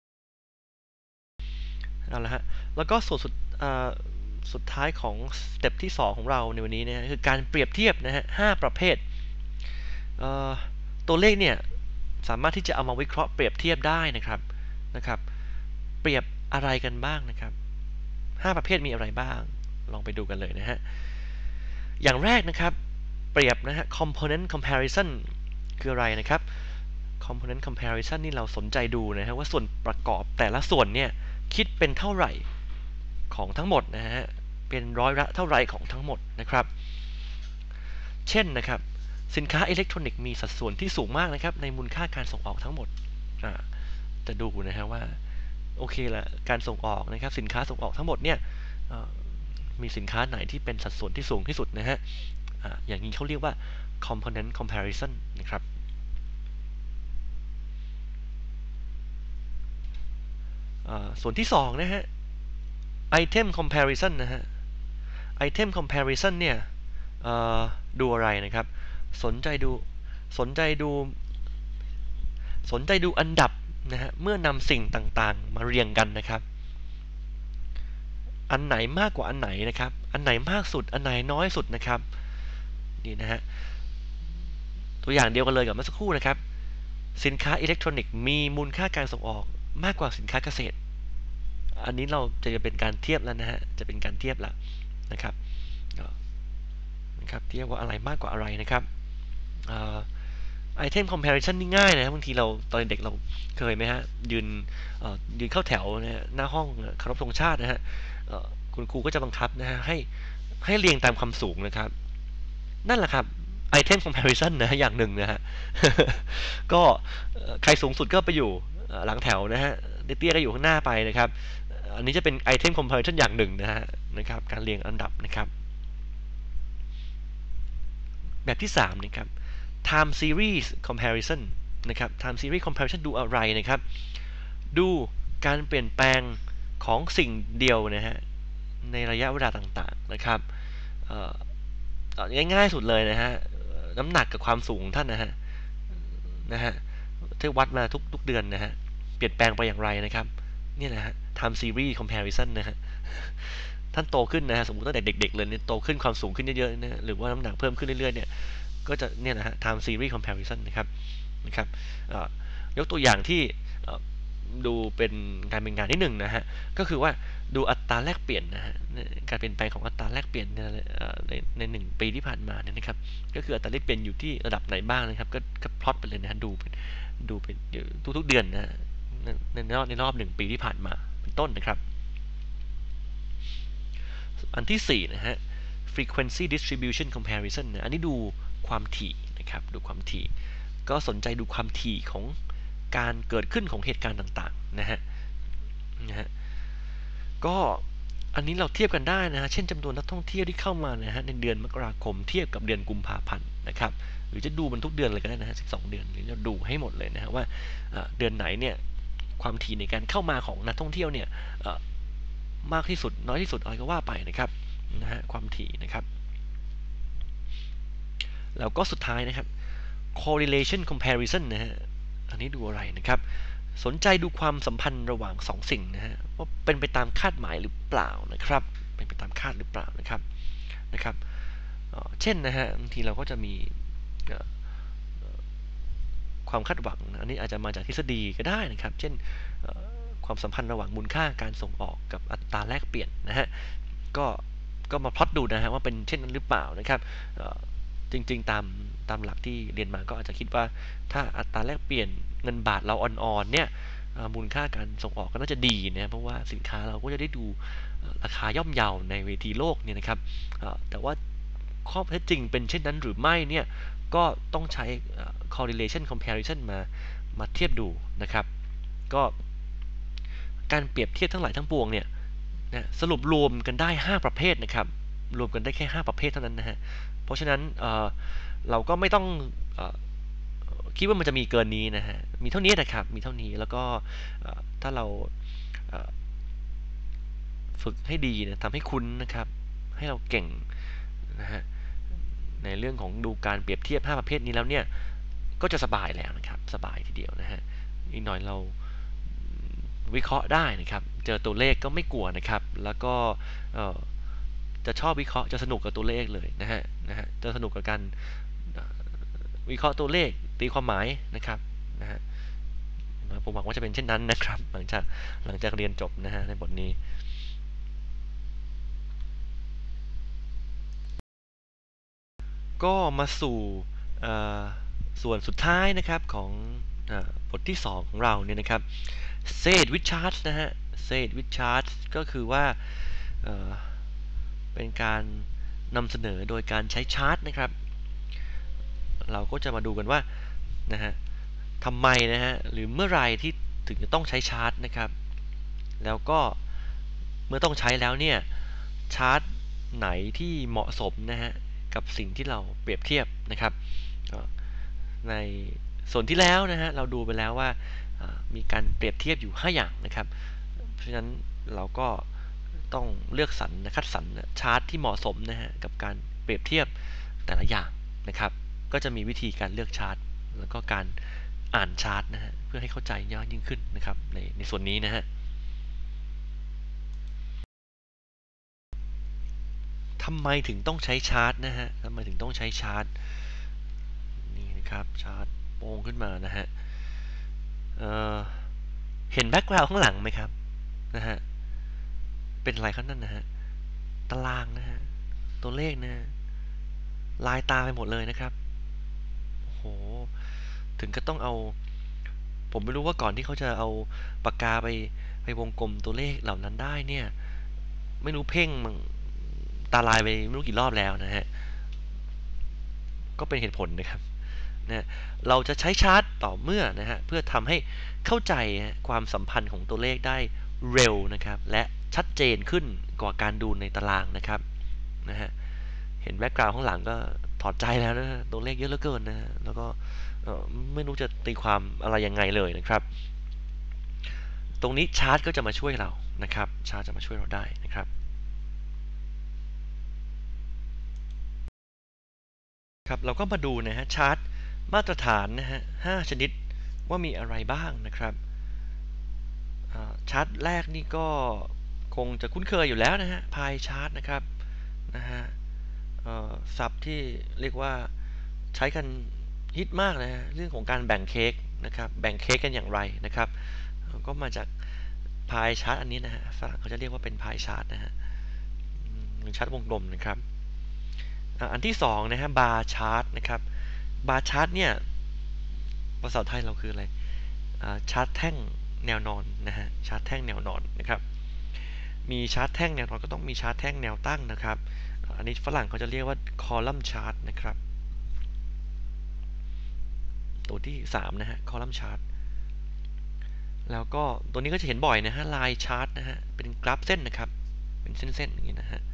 เอาละฮะแล้วก็ส่วนสุดท้ายของสเต็ปที่2ของเราในวันนี้นะคือการเปรียบเทียบนะฮะ5ประเภทตัวเลขเนี่ยสามารถที่จะเอามาวิเคราะห์เปรียบเทียบได้นะครับเปรียบอะไรกันบ้างนะครับ5ประเภทมีอะไรบ้างลองไปดูกันเลยนะฮะอย่างแรกนะครับเปรียบนะฮะ component comparison คืออะไรนะครับ component comparison นี่เราสนใจดูนะฮะว่าส่วนประกอบแต่ละส่วนเนี่ยคิดเป็นเท่าไหร่ของทั้งหมดนะฮะเป็นร้อยละเท่าไหร่ของทั้งหมดนะครับเช่นนะครับสินค้าอิเล็กทรอนิกส์มีสัดส่วนที่สูงมากนะครับในมูลค่าการส่งออกทั้งหมดจะดูนะฮะว่าโอเคละการส่งออกนะครับสินค้าส่งออกทั้งหมดเนี่ยมีสินค้าไหนที่เป็นสัดส่วนที่สูงที่สุดนะฮะอย่างนี้เขาเรียกว่า component comparison นะครับส่วนที่2นะฮะ item comparison นะฮะ item comparison เนี่ยดูอะไรนะครับสนใจดูอันดับนะฮะเมื่อนำสิ่งต่างๆมาเรียงกันนะครับอันไหนมากกว่าอันไหนนะครับอันไหนมากสุดอันไหนน้อยสุดนะครับนี่นะฮะตัวอย่างเดียวกันเลยกับเมื่อสักครู่นะครับสินค้าอิเล็กทรอนิกส์มีมูลค่าการส่งออกมากกว่าสินค้าเกษตรอันนี้เราจะเป็นการเทียบแล้วนะฮะจะเป็นการเทียบแล้วนะครับเทียบว่าอะไรมากกว่าอะไรนะครับ item comparison นี่ง่ายนะบางทีเราตอนเด็กเราเคยไหมฮะยืนยืนเข้าแถวนะฮะหน้าห้องเคารพธงชาตินะฮะคุณครูก็จะบังคับนะฮะให้เรียงตามความสูงนะครับนั่นแหละครับ item comparison นะอย่างหนึ่งนะฮะ ก็ใครสูงสุดก็ไปอยู่หลังแถวนะฮะเตี้ยก็อยู่ข้างหน้าไปนะครับอันนี้จะเป็น item comparison อย่างหนึ่งนะครับการเรียงอันดับนะครับแบบที่3นะครับ time series comparison นะครับ time series comparison ดูอะไรนะครับดูการเปลี่ยนแปลงของสิ่งเดียวนะฮะในระยะเวลาต่างๆนะครับง่ายๆสุดเลยนะฮะน้ำหนักกับความสูงท่านนะฮะที่วัดมาทุกเดือนนะฮะเปลี่ยนแปลงไปอย่างไรนะครับนี่นะฮะ time series comparison นะฮะท่านโตขึ้นนะฮะสมมติตั้งแต่เด็กๆเลยเนี่ยโตขึ้นความสูงขึ้นเยอะๆนะหรือว่าน้ำหนักเพิ่มขึ้นเรื่อยๆเนี่ยก็จะเนี่ยนะฮะ time series comparison นะครับยกตัวอย่างที่ดูเป็นการเป็นงานที่1นะฮะก็คือว่าดูอัตราแลกเปลี่ยนนะฮะการเปลี่ยนแปลงของอัตราแลกเปลี่ยนใน1 ปีที่ผ่านมาเนี่ยนะครับก็คืออัตราแลกเปลี่ยนอยู่ที่ระดับไหนบ้างนะครับก็พลอตไปเลยนะฮะดูเป็นทุกๆเดือนนะฮะในรอบ1 ปีที่ผ่านมาเป็นต้นนะครับอันที่4นะฮะ frequency distribution comparison นะอันนี้ดูความถี่นะครับดูความถี่ก็สนใจดูความถี่ของการเกิดขึ้นของเหตุการณ์ต่างๆนะฮะก็อันนี้เราเทียบกันได้นะฮะเช่นจำนวนนักท่องเที่ยวที่เข้ามานะฮะในเดือนมกราคมเทียบกับเดือนกุมภาพันธ์นะครับหรือจะดูมันทุกเดือนเลยก็ได้นะฮะ12 เดือนหรือเราดูให้หมดเลยนะฮะว่าเดือนไหนเนี่ยความถี่ในการเข้ามาของนักท่องเที่ยวเนี่ยมากที่สุดน้อยที่สุดอะไรก็ว่าไปนะครับนะฮะความถี่นะครับแล้วก็สุดท้ายนะครับ correlation comparison นะฮะอันนี้ดูอะไรนะครับสนใจดูความสัมพันธ์ระหว่าง2 สิ่งนะฮะว่าเป็นไปตามคาดหมายหรือเปล่านะครับเป็นไปตามคาดหรือเปล่านะครับเช่นนะฮะบางทีเราก็จะมีความคาดหวังอันนี้อาจจะมาจากทฤษฎีก็ได้นะครับเช่นความสัมพันธ์ระหว่างมูลค่าการส่งออกกับอัตราแลกเปลี่ยนนะฮะก็มาพลอตดูนะฮะว่าเป็นเช่นนั้นหรือเปล่านะครับจริงๆตามหลักที่เรียนมาก็อาจจะคิดว่าถ้าอัตราแลกเปลี่ยนเงินบาทเราอ่อนๆเนี่ยมูลค่าการส่งออกก็น่าจะดีนะเพราะว่าสินค้าเราก็จะได้ดูราคาย่อมเยาในเวทีโลกเนี่ยนะครับแต่ว่าข้อเท็จจริงเป็นเช่นนั้นหรือไม่เนี่ยก็ต้องใช้ correlation comparison มาเทียบดูนะครับก็การเปรียบเทียบทั้งหลายทั้งปวงเนี่ยสรุปรวมกันได้5 ประเภทนะครับรวมกันได้แค่5 ประเภทเท่านั้นนะฮะเพราะฉะนั้นเราก็ไม่ต้องคิดว่ามันจะมีเกินนี้นะฮะมีเท่านี้นะครับมีเท่านี้แล้วก็ถ้าเราฝึกให้ดีนะทำให้คุ้นนะครับให้เราเก่งนะฮะในเรื่องของดูการเปรียบเทียบ5 ประเภทนี้แล้วเนี่ยก็จะสบายแล้วนะครับสบายทีเดียวนะฮะอีกหน่อยเราวิเคราะห์ได้นะครับเจอตัวเลขก็ไม่กลัวนะครับแล้วก็จะชอบวิเคราะห์จะสนุกกับตัวเลขเลยนะฮะจะสนุกกับการวิเคราะห์ตัวเลขตีความหมายนะครับนะฮะผมหวังว่าจะเป็นเช่นนั้นนะครับหลังจากเรียนจบนะฮะในบทนี้ก็มาสู่ส่วนสุดท้ายนะครับของบทที่2ของเราเนี่ยนะครับ Say it with charts นะฮะ Say it with charts ก็คือว่าเป็นการนำเสนอโดยการใช้ชาร์ตนะครับเราก็จะมาดูกันว่านะฮะทำไมนะฮะหรือเมื่อไรที่ถึงจะต้องใช้ชาร์ตนะครับแล้วก็เมื่อต้องใช้แล้วเนี่ยชาร์ตไหนที่เหมาะสมนะฮะกับสิ่งที่เราเปรียบเทียบนะครับในส่วนที่แล้วนะฮะเราดูไปแล้วว่ามีการเปรียบเทียบอยู่5 อย่างนะครับเพราะฉะนั้นเราก็ต้องเลือกสรรคัดสรรชาร์ตที่เหมาะสมนะฮะกับการเปรียบเทียบแต่ละอย่างนะครับก็จะมีวิธีการเลือกชาร์ตแล้วก็การอ่านชาร์ตนะฮะเพื่อให้เข้าใจยากยิ่งขึ้นนะครับในส่วนนี้นะฮะทำไมถึงต้องใช้ชาร์ตนะฮะทำไมถึงต้องใช้ชาร์ตนี่นะครับชาร์ตโป้งขึ้นมานะฮะเห็นแบ็กกราวด์ข้างหลังไหมครับนะฮะเป็นอะไรครับนั่นนะฮะตารางนะฮะตัวเลขนะลายตาไปหมดเลยนะครับโอ้โหถึงก็ต้องเอาผมไม่รู้ว่าก่อนที่เขาจะเอาปากกาไปวงกลมตัวเลขเหล่านั้นได้เนี่ยไม่รู้เพ่งมันตาลายไปไม่รู้กี่รอบแล้วนะฮะก็เป็นเหตุผลนะครับนะเราจะใช้ชาร์ตต่อเมื่อนะฮะเพื่อทำให้เข้าใจความสัมพันธ์ของตัวเลขได้เร็วนะครับและชัดเจนขึ้นกว่าการดูในตารางนะครับนะฮะเห็นแบ็กกราวด์ข้างหลังก็ถอดใจแล้วนะตัวเลขเยอะเหลือเกินนะแล้วก็ไม่รู้จะตีความอะไรยังไงเลยนะครับตรงนี้ชาร์ตก็จะมาช่วยเรานะครับชาร์ตจะมาช่วยเราได้นะครับครับเราก็มาดูนะฮะชาร์ตมาตรฐานนะฮะ5ชนิดว่ามีอะไรบ้างนะครับชาร์ตแรกนี่ก็คงจะคุ้นเคยอยู่แล้วนะฮะพายชาร์ตนะครับนะฮะศัพท์ที่เรียกว่าใช้กันฮิตมากนะฮะเรื่องของการแบ่งเค้กนะครับแบ่งเค้กกันอย่างไรนะครับก็มาจากพายชาร์ตอันนี้นะฮะฝรั่งเขาจะเรียกว่าเป็นพายชาร์ตนะฮะหรือชาร์ตวงกลมนะครับอันที่2นะฮะบาร์ชาร์ตนะครับบาร์ชาร์ตเนี่ยภาษาไทยเราคืออะไรชาร์ตแท่งแนวนอนนะฮะชาร์ตแท่งแนวนอนนะครับมีชาร์ตแท่งแนวนอนก็ต้องมีชาร์ตแท่งแนวตั้งนะครับอันนี้ฝรั่งเขาจะเรียกว่าคอลัมน์ชาร์ตนะครับตัวที่3นะฮะคอลัมน์ชาร์ตแล้วก็ตัวนี้ก็จะเห็นบ่อยนะฮะไลน์ชาร์ตนะฮะเป็นกราฟเส้นนะครับเป็นเส้นๆอย่างนี้นะฮะ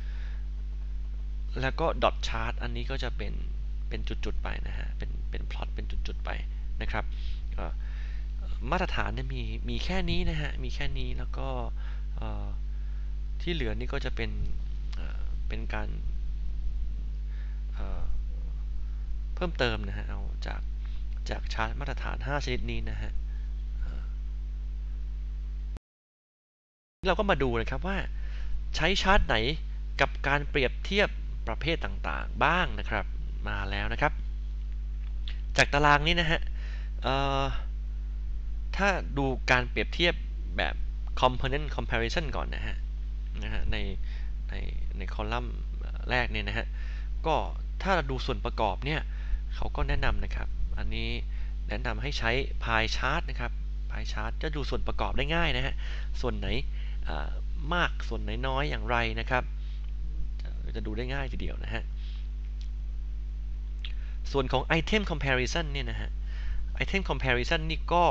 แล้วก็ดอทชาร์ตอันนี้ก็จะเป็นจุดๆไปนะฮะเป็นพลอตเป็นจุดๆไปนะครับมาตรฐานเนี่ยมีแค่นี้นะฮะมีแค่นี้แล้วก็ที่เหลือนี่ก็จะเป็นการเพิ่มเติมนะฮะเอาจากชาร์ตมาตรฐาน5ชนิดนี้นะฮะเราก็มาดูนะครับว่าใช้ชาร์ตไหนกับการเปรียบเทียบประเภทต่างๆบ้างนะครับมาแล้วนะครับจากตารางนี้นะฮะถ้าดูการเปรียบเทียบแบบ component comparison ก่อนนะฮะในในคอลัมน์แรกเนี่ยนะฮะก็ถ้าเราดูส่วนประกอบเนี่ยเขาก็แนะนำนะครับอันนี้แนะนำให้ใช้ pie chart นะครับ pie chart จะดูส่วนประกอบได้ง่ายนะฮะส่วนไหนมากส่วนไหนน้อยอย่างไรนะครับจะดูได้ง่ายทีเดียวนะฮะส่วนของ item comparison เนี่ยนะฮะ item comparison นี่ก็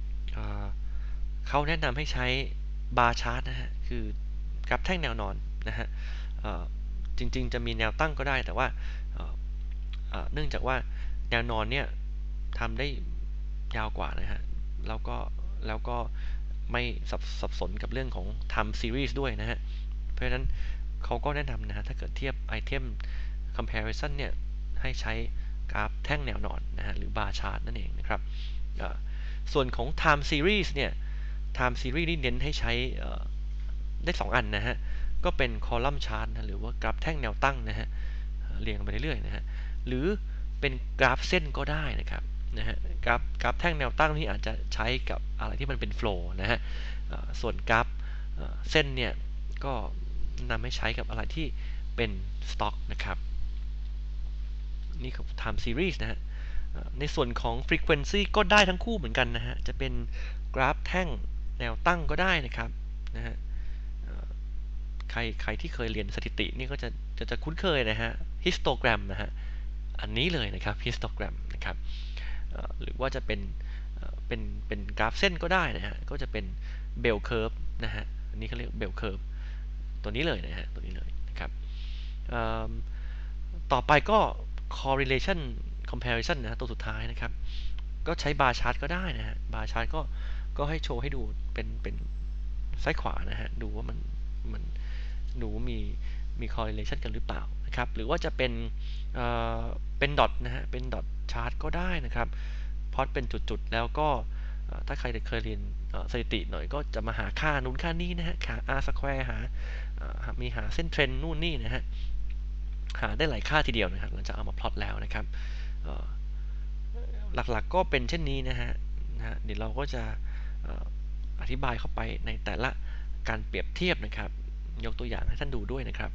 เขาแนะนำให้ใช้ bar chart นะฮะคือกราฟแท่งแนวนอนนะฮะจริงๆจะมีแนวตั้งก็ได้แต่ว่าเนื่องจากว่าแนวนอนเนี่ยทำได้ยาวกว่านะฮะแล้วก็ไม่สับสนกับเรื่องของ time series ด้วยนะฮะเพราะฉะนั้นเขาก็แนะนำนะฮะถ้าเกิดเทียบ item comparison เนี่ยให้ใช้กราฟแท่งแนวนอนนะฮะหรือ bar chart นั่นเองนะครับส่วนของ time series เนี่ย time series นี่เน้นให้ใช้ได้2อันนะฮะก็เป็น column chart นะหรือว่ากราฟแท่งแนวตั้งนะฮะเรียงไปเรื่อยๆนะฮะหรือเป็นกราฟเส้นก็ได้นะครับนะฮะกราฟแท่งแนวตั้งนี่อาจจะใช้กับอะไรที่มันเป็นโฟล์นะฮะส่วนกราฟเส้นเนี่ยก็นำให้ใช้กับอะไรที่เป็นสต็อกนะครับนี่คือ time series นะฮะในส่วนของ frequency ก็ได้ทั้งคู่เหมือนกันนะฮะจะเป็นกราฟแท่งแนวตั้งก็ได้นะครับนะฮะใครที่เคยเรียนสถิตินี่ก็จะคุ้นเคยนะฮะ histogram นะฮะอันนี้เลยนะครับ histogram นะครับหรือว่าจะเป็นกราฟเส้นก็ได้นะฮะก็จะเป็น bell curve นะฮะอันนี้เขาเรียก bell curve ตัวนี้เลยนะฮะตัวนี้เลยนะครับต่อไปก็ correlation comparison นะฮะตัวสุดท้ายนะครับก็ใช้ bar chart ก็ได้นะฮะ bar chart ก็ให้โชว์ให้ดูเป็นซ้ายขวานะฮะดูว่ามันดูว่ามี correlation กันหรือเปล่านะครับหรือว่าจะเป็นดอทนะฮะเป็นดอทชาร์ตก็ได้นะครับพอตเป็นจุดๆแล้วก็ถ้าใครเคยเรียนสถิติหน่อยก็จะมาหาค่านู้นค่านี้นะฮะหา r square หาเส้นเทรนนู่นนี่นะฮะหาได้หลายค่าทีเดียวนะครับหลังจากเอามาพลอตแล้วนะครับหลักๆก็เป็นเช่นนี้นะฮะเดี๋ยวเราก็จะอธิบายเข้าไปในแต่ละการเปรียบเทียบนะครับยกตัวอย่างให้ท่านดูด้วยนะครับ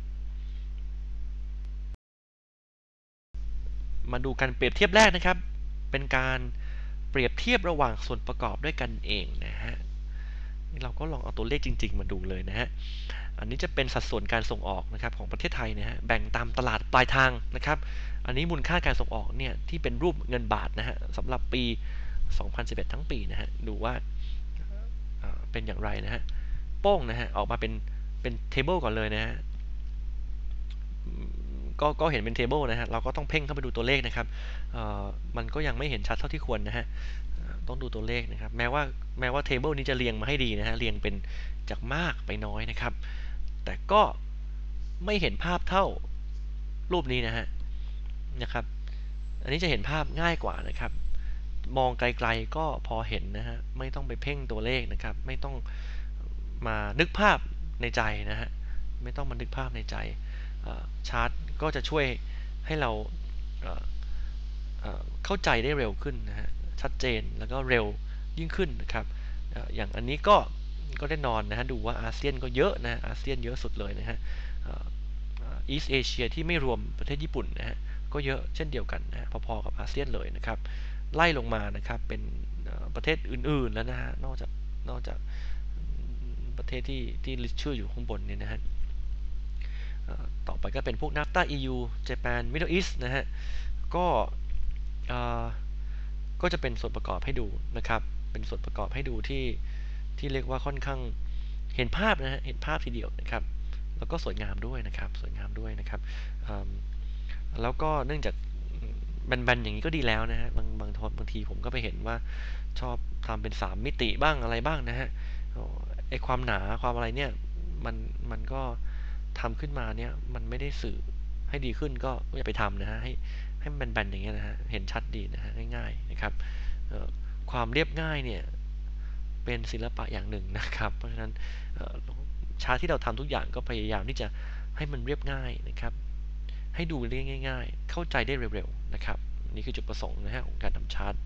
มาดูการเปรียบเทียบแรกนะครับเป็นการเปรียบเทียบระหว่างส่วนประกอบด้วยกันเองนะฮะเราก็ลองเอาตัวเลขจริงๆมาดูเลยนะฮะอันนี้จะเป็นสัดส่วนการส่งออกนะครับของประเทศไทยนะฮะแบ่งตามตลาดปลายทางนะครับอันนี้มูลค่าการส่งออกเนี่ยที่เป็นรูปเงินบาทนะฮะสำหรับปี 2011 ทั้งปีนะฮะดูว่าเป็นอย่างไรนะฮะโป้งนะฮะออกมาเป็นเทเบิลก่อนเลยนะฮะก็เห็นเป็นเทเบิลนะฮะเราก็ต้องเพ่งเข้าไปดูตัวเลขนะครับมันก็ยังไม่เห็นชัดเท่าที่ควรนะฮะต้องดูตัวเลขนะครับแม้ว่าเทเบิลนี้จะเรียงมาให้ดีนะฮะเรียงเป็นจากมากไปน้อยนะครับแต่ก็ไม่เห็นภาพเท่ารูปนี้นะครับอันนี้จะเห็นภาพง่ายกว่านะครับมองไกลๆก็พอเห็นนะฮะไม่ต้องไปเพ่งตัวเลขนะครับไม่ต้องมานึกภาพในใจนะฮะไม่ต้องมานึกภาพในใจชาร์ตก็จะช่วยให้เราเข้าใจได้เร็วขึ้นนะฮะชัดเจนแล้วก็เร็วยิ่งขึ้นนะครับอย่างอันนี้ก็แน่นอนนะฮะดูว่าอาเซียนก็เยอะนะอาเซียนเยอะสุดเลยนะฮะอีสต์เอเชียที่ไม่รวมประเทศญี่ปุ่นนะฮะก็เยอะเช่นเดียวกันนะพอๆกับอาเซียนเลยนะครับไล่ลงมานะครับเป็นประเทศอื่นๆแล้วนะฮะนอกจากประเทศที่ลิสต์ชื่ออยู่ข้างบนเนี่ยนะฮะต่อไปก็เป็นพวก NAFTA EU Japan Middle East นะฮะก็จะเป็นส่วนประกอบให้ดูนะครับเป็นส่วนประกอบให้ดูที่เรียกว่าค่อนข้างเห็นภาพนะฮะเห็นภาพทีเดียวนะครับแล้วก็สวยงามด้วยนะครับแล้วก็เนื่องจากแบนๆอย่างนี้ก็ดีแล้วนะฮะบางทีผมก็ไปเห็นว่าชอบทำเป็น3มิติบ้างอะไรบ้างนะฮะไอความหนาความอะไรเนี่ยมันก็ทำขึ้นมาเนี่ยมันไม่ได้สื่อให้ดีขึ้นก็อย่าไปทำนะฮะให้มันแบนๆอย่างเงี้ยนะฮะเห็นชัดดีนะฮะง่ายๆนะครับความเรียบง่ายเนี่ยเป็นศิลปะอย่างหนึ่งนะครับเพราะฉะนั้นชาร์ตที่เราทำทุกอย่างก็พยายามที่จะให้มันเรียบง่ายนะครับให้ดูได้ง่ายๆเข้าใจได้เร็วๆนะครับนี่คือจุดประสงค์นะฮะของการทำชาร์ต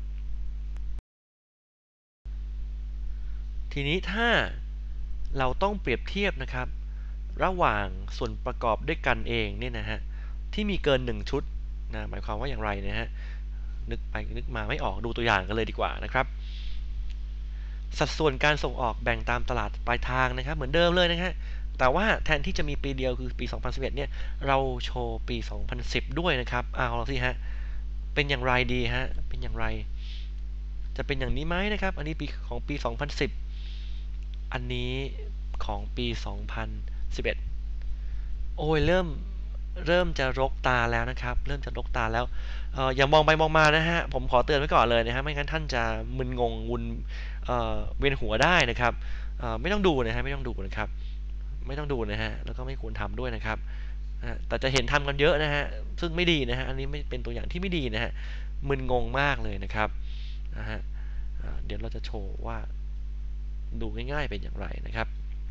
ทีนี้ถ้าเราต้องเปรียบเทียบนะครับระหว่างส่วนประกอบด้วยกันเองเนี่ยนะฮะที่มีเกิน1ชุดนะหมายความว่าอย่างไรนะฮะนึกไปนึกมาไม่ออกดูตัวอย่างกันเลยดีกว่านะครับสัดส่วนการส่งออกแบ่งตามตลาดปลายทางนะครับเหมือนเดิมเลยนะฮะแต่ว่าแทนที่จะมีปีเดียวคือปี 2011 เนี่ยเราโชว์ปี 2010 ด้วยนะครับเอาละสิฮะเป็นอย่างไรดีฮะเป็นอย่างไรจะเป็นอย่างนี้ไหมนะครับอันนี้ปีของปี 2010 อันนี้ของปี 2011 โอ้ยเริ่มจะรกตาแล้วนะครับเริ่มจะรกตาแล้วอย่ามองไปมองมานะฮะผมขอเตือนไว้ก่อนเลยนะฮะไม่งั้นท่านจะมึนงงวุ่นเวียนหัวได้นะครับไม่ต้องดูนะฮะไม่ต้องดูนะครับไม่ต้องดูนะฮะแล้วก็ไม่ควรทำด้วยนะครับแต่จะเห็นทำกันเยอะนะฮะซึ่งไม่ดีนะฮะอันนี้ไม่เป็นตัวอย่างที่ไม่ดีนะฮะมึนงงมากเลยนะครับนะฮะเดี๋ยวเราจะโชว์ว่าดูง่ายๆเป็นอย่างไรนะครับ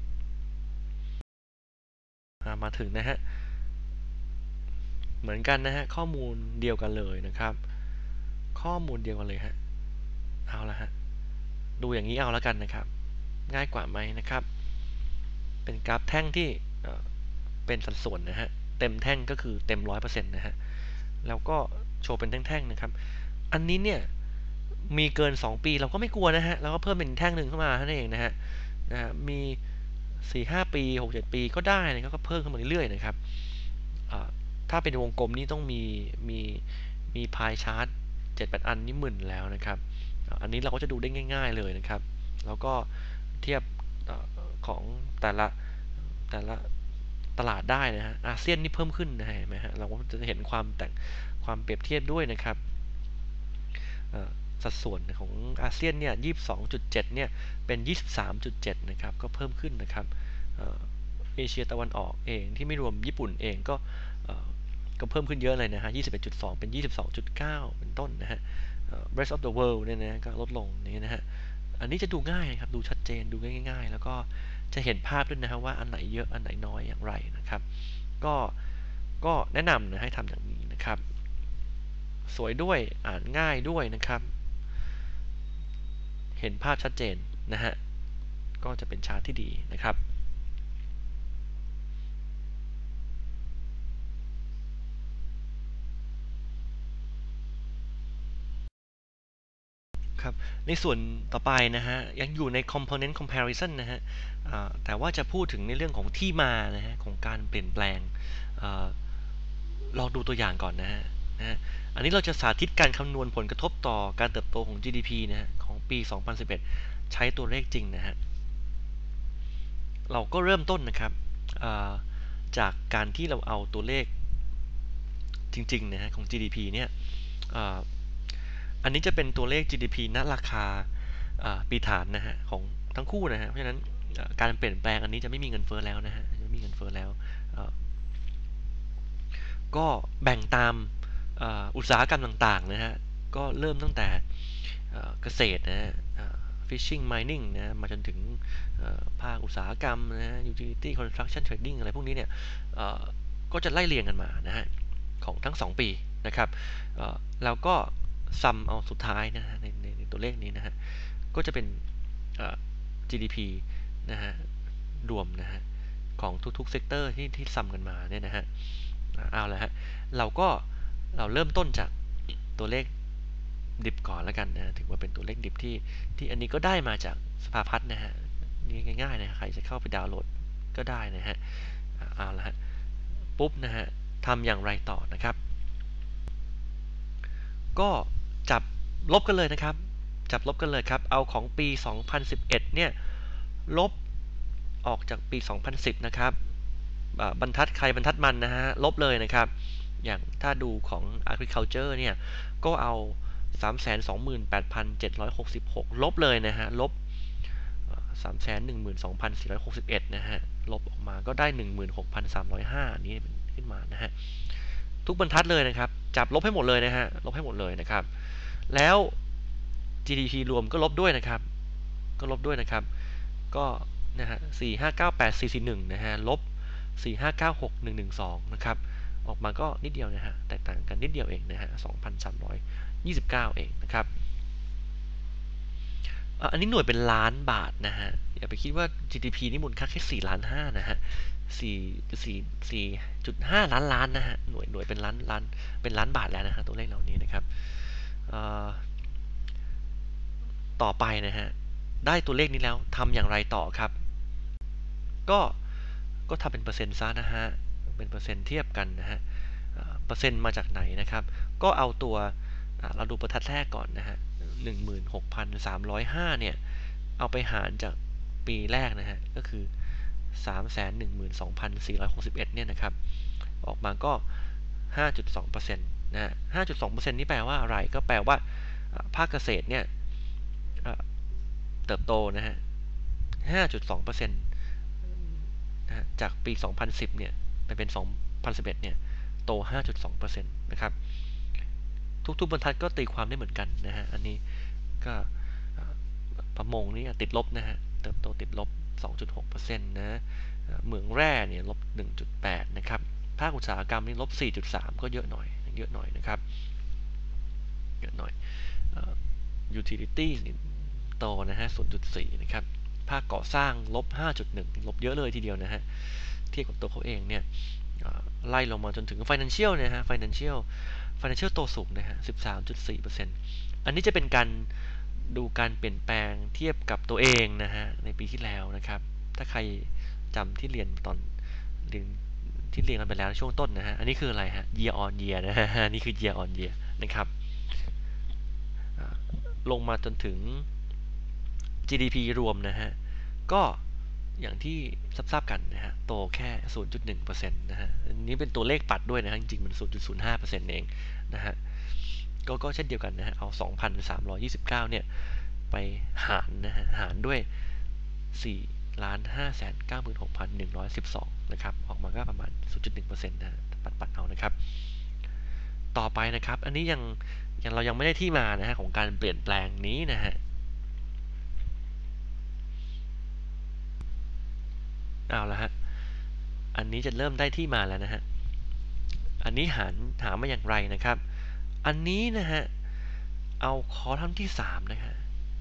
มาถึงนะฮะเหมือนกันนะฮะข้อมูลเดียวกันเลยนะครับข้อมูลเดียวกันเลยฮะเอาละฮะดูอย่างนี้เอาแล้วกันนะครับง่ายกว่าไหมนะครับเป็นกราฟแท่งที่เป็นสัดส่วนนะฮะเต็มแท่งก็คือเต็ม 100% นะฮะแล้วก็โชว์เป็นแท่งๆนะครับอันนี้เนี่ยมีเกิน2ปีเราก็ไม่กลัวนะฮะเราก็เพิ่มเป็นแท่งหนึ่งเข้ามาเท่านั้นเองนะฮะมี4-5 ปี6-7 ปีก็ได้นะก็เพิ่มขึ้นมาเรื่อยๆนะครับถ้าเป็นวงกลมนี่ต้องมีพายชาร์ต7-8 อันนี่หมื่นแล้วนะครับอันนี้เราก็จะดูได้ง่ายๆเลยนะครับแล้วก็เทียบของแต่ละตลาดได้นะฮะอาเซียนนี่เพิ่มขึ้นนะฮะเห็นไหมฮะเราก็จะเห็นความเปรียบเทียบด้วยนะครับสัดส่วนของอาเซียนเนี่ย22.7เนี่ยเป็น23.7นะครับก็เพิ่มขึ้นนะครับเอเชียตะวันออกเองที่ไม่รวมญี่ปุ่นเองก็เพิ่มขึ้นเยอะเลยนะฮะ21.2เป็น22.9เป็นต้นนะฮะrest of the world เนี่ยนะก็ลดลงนี่นะฮะอันนี้จะดูง่ายนะครับดูชัดเจนดูง่ายๆแล้วก็จะเห็นภาพด้วยนะครับว่าอันไหนเยอะอันไหนน้อยอย่างไรนะครับก็แนะนำนะให้ทำอย่างนี้นะครับสวยด้วยอ่านง่ายด้วยนะครับเห็นภาพชัดเจนนะฮะก็จะเป็นชาร์ตที่ดีนะครับครับในส่วนต่อไปนะฮะยังอยู่ใน component comparison นะฮะแต่ว่าจะพูดถึงในเรื่องของที่มานะฮะของการเปลี่ยนแปลงลองดูตัวอย่างก่อนนะฮะอันนี้เราจะสาธิตการคำนวณผลกระทบต่อการเติบโตของ GDP นะฮะของปี 2011 ใช้ตัวเลขจริงนะฮะเราก็เริ่มต้นนะครับจากการที่เราเอาตัวเลขจริงๆนะฮะของ GDP เนี่ยอันนี้จะเป็นตัวเลข GDP ณราคาปีฐานนะฮะของทั้งคู่นะฮะเพราะฉะนั้นการเปลี่ยนแปลงอันนี้จะไม่มีเงินเฟ้อแล้วนะฮะไม่มีเงินเฟ้อแล้วก็แบ่งตามอุตสาหกรรมต่างๆนะฮะก็เริ่มตั้งแต่เกษตรนะฮะfishing mining นะมาจนถึงภาคอุตสาหกรรมนะฮะ utility construction trading อะไรพวกนี้เนี่ยก็จะไล่เรียงกันมานะฮะของทั้ง2ปีนะครับแล้วก็ซัมเอาสุดท้ายนะฮะในตัวเลขนี้นะฮะก็จะเป็นGDP นะฮะรวมนะฮะของทุกๆเซกเตอร์ที่ซัมกันมาเนี่ยนะฮะเอาละฮะเราเริ่มต้นจากตัวเลขดิบก่อนแล้วกันนะถือว่าเป็นตัวเลขดิบที่อันนี้ก็ได้มาจากสภาพัฒน์นะฮะนี่ง่ายๆนะใครจะเข้าไปดาวน์โหลดก็ได้นะฮะเอาละฮะปุ๊บนะฮะทำอย่างไรต่อนะครับก็จับลบกันเลยนะครับจับลบกันเลยครับเอาของปี 2011 เนี่ยลบออกจากปี 2010 นะครับบรรทัดใครบรรทัดมันนะฮะลบเลยนะครับอย่างถ้าดูของ agriculture เนี่ยก็เอา 328,766 ลบเลยนะฮะลบ 312,461 นะฮะลบออกมาก็ได้ 16,305 นี้ขึ้นมานะฮะทุกบรรทัดเลยนะครับจับลบให้หมดเลยนะฮะลบให้หมดเลยนะครับแล้ว GDP รวมก็ลบด้วยนะครับก็นะฮะ4598441นะฮะลบ4596112นะครับออกมาก็นิดเดียวนะฮะแตกต่างกันนิดเดียวเองนะฮะ 2,329 เองนะครับอันนี้หน่วยเป็นล้านบาทนะฮะอย่าไปคิดว่า GDP นี่มูลค่าแค่4.5 ล้านนะฮะ4.5 ล้านนะฮะหน่วยเป็นล้านเป็นล้านบาทแล้วนะฮะตัวเลขเหล่านี้นะครับต่อไปนะฮะได้ตัวเลขนี้แล้วทำอย่างไรต่อครับก็ทำเป็นเปอร์เซ็นต์ซะนะฮะเป็นเปอร์เซ็นต์เทียบกันนะฮะเปอร์เซ็นต์มาจากไหนนะครับก็เอาตัวเราดูบรรทัดแรกก่อนนะฮะ 16,305 เนี่ยเอาไปหารจากปีแรกนะฮะก็คือ 312,461 เนี่ยนะครับออกมาก็ 5.2% นะฮะ 5.2% นี่แปลว่าอะไรก็แปลว่าภาคเกษตรเนี่ยเติบโตนะฮะ 5.2% นะฮะจากปี 2010 เนี่ยไปเป็น 2011 เนี่ยโต 5.2% นะครับทุกบรรทัดก็ตีความได้เหมือนกันนะฮะอันนี้ก็ประมงนี่ติดลบนะฮะเติบโตติดลบ 2.6% นะเหมืองแร่เนี่ยลบ 1.8 นะครับภาคอุตสาหกรรมนี่ลบ 4.3 ก็เยอะหน่อยนะครับเยอะหน่อย utility นี่โตนะฮะ 0.4 นะครับภาคก่อสร้างลบ 5.1 ลบเยอะเลยทีเดียวนะฮะเทียบกับตัวเขาเองเนี่ยไล่ลงมาจนถึง financial นะฮะ financial โตสูงนะฮะ 13.4% อันนี้จะเป็นการดูการเปลี่ยนแปลงเทียบกับตัวเองนะฮะในปีที่แล้วนะครับถ้าใครจำที่เรียนตอนเรียนกันไปแล้วช่วงต้นนะฮะอันนี้คืออะไรฮะ year on year นะฮะนี่คือ year on year นะครับลงมาจนถึง GDP รวมนะฮะก็อย่างที่ทราบกันนะฮะโตแค่ 0.1% นะฮะอันนี้เป็นตัวเลขปัดด้วยนะฮะจริงๆมัน 0.05% เองนะฮะก็เช่นเดียวกันนะฮะเอา 2,329 เนี่ยไปหารนะฮะหารด้วย 4,596,112 นะครับออกมาก็ประมาณ 0.1% นะฮะปัดเอานะครับต่อไปนะครับอันนี้ยังเรายังไม่ได้ที่มานะฮะของการเปลี่ยนแปลงนี้นะฮะเอาละฮะอันนี้จะเริ่มได้ที่มาแล้วนะฮะอันนี้หามาอย่างไรนะครับอันนี้นะฮะเอาคอลัมน์ที่3นะฮะ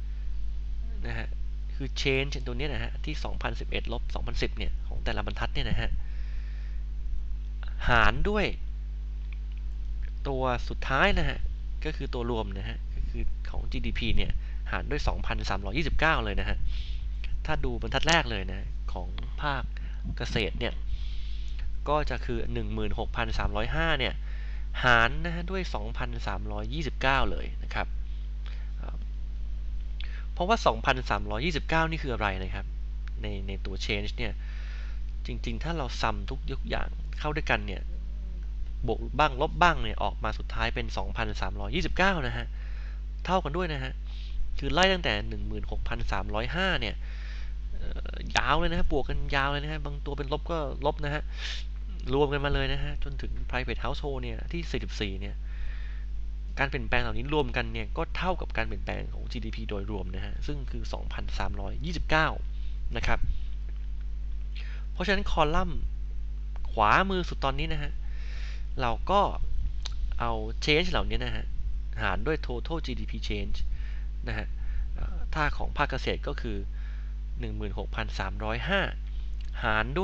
คือ change ตัวนี้นะฮะที่ 2011 ลบ 2010 เนี่ยของแต่ละบรรทัดเนี่ยนะฮะหารด้วยตัวสุดท้ายนะฮะก็คือตัวรวมนะฮะก็คือของ GDP เนี่ยหารด้วย 2,329 เลยนะฮะถ้าดูบรรทัดแรกเลยนะของภาคเกษตรเนี่ยก็จะคือ 16,305 เนี่ยหารนะฮะด้วย 2,329 เลยนะครับเพราะว่า 2,329 นี่คืออะไรนะครับในตัว change เนี่ยจริงๆถ้าเราซัมทุกอย่างเข้าด้วยกันเนี่ยบวกบ้างลบบ้างเนี่ยออกมาสุดท้ายเป็น 2,329 นะฮะเท่ากันด้วยนะฮะคือไล่ตั้งแต่ 16,305 เนี่ยยาวเลยนะฮะบวกกันยาวเลยนะฮะบางตัวเป็นลบก็ลบนะฮะรวมกันมาเลยนะฮะจนถึง private household เนี่ยที่ 44 เนี่ยการเปลี่ยนแปลงเหล่านี้รวมกันเนี่ยก็เท่ากับการเปลี่ยนแปลงของ GDP โดยรวมนะฮะซึ่งคือ 2,329 นะครับเพราะฉะนั้นคอลัมน์ขวามือสุดตอนนี้นะฮะเราก็เอา change เหล่านี้นะฮะหารด้วย total GDP change นะฮะถ้าของภาคเกษตรก็คือ 16,305 หารด้วย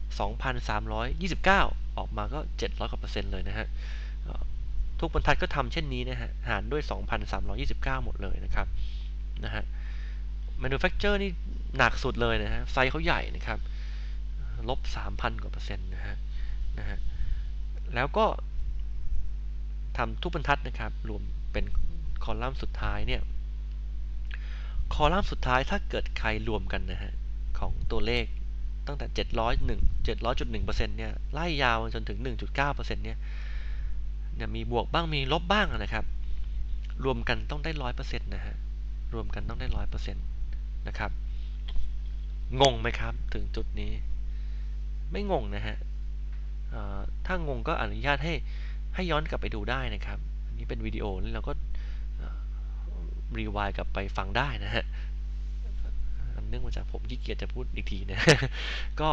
2,329 ออกมาก็ 700 กว่า%เลยนะฮะทุกบรรทัดก็ทำเช่นนี้นะฮะหารด้วย 2,329 หมดเลยนะครับนะฮะ manufacture นี่หนักสุดเลยนะฮะไซส์เขาใหญ่นะครับลบ 3,000 กว่า%นะฮะแล้วก็ทำทุกบรรทัดนะครับรวมเป็นคอลัมน์สุดท้ายเนี่ยคอลัมน์สุดท้ายถ้าเกิดใครรวมกันนะฮะของตัวเลขตั้งแต่ 700.1% เนี่ยไล่ยาวจนถึง 1.9% เนี่ยมีบวกบ้างมีลบบ้างนะครับรวมกันต้องได้ 100% นะฮะรวมกันต้องได้ 100% นะครับงงไหมครับถึงจุดนี้ไม่งงนะฮะถ้างงก็อนุญาตให้ย้อนกลับไปดูได้นะครับอันนี้เป็นวิดีโอนี่เราก็รีวายกลับไปฟังได้นะฮะเนื่องมาจากผมขี้เกียจจะพูดอีกทีนะก็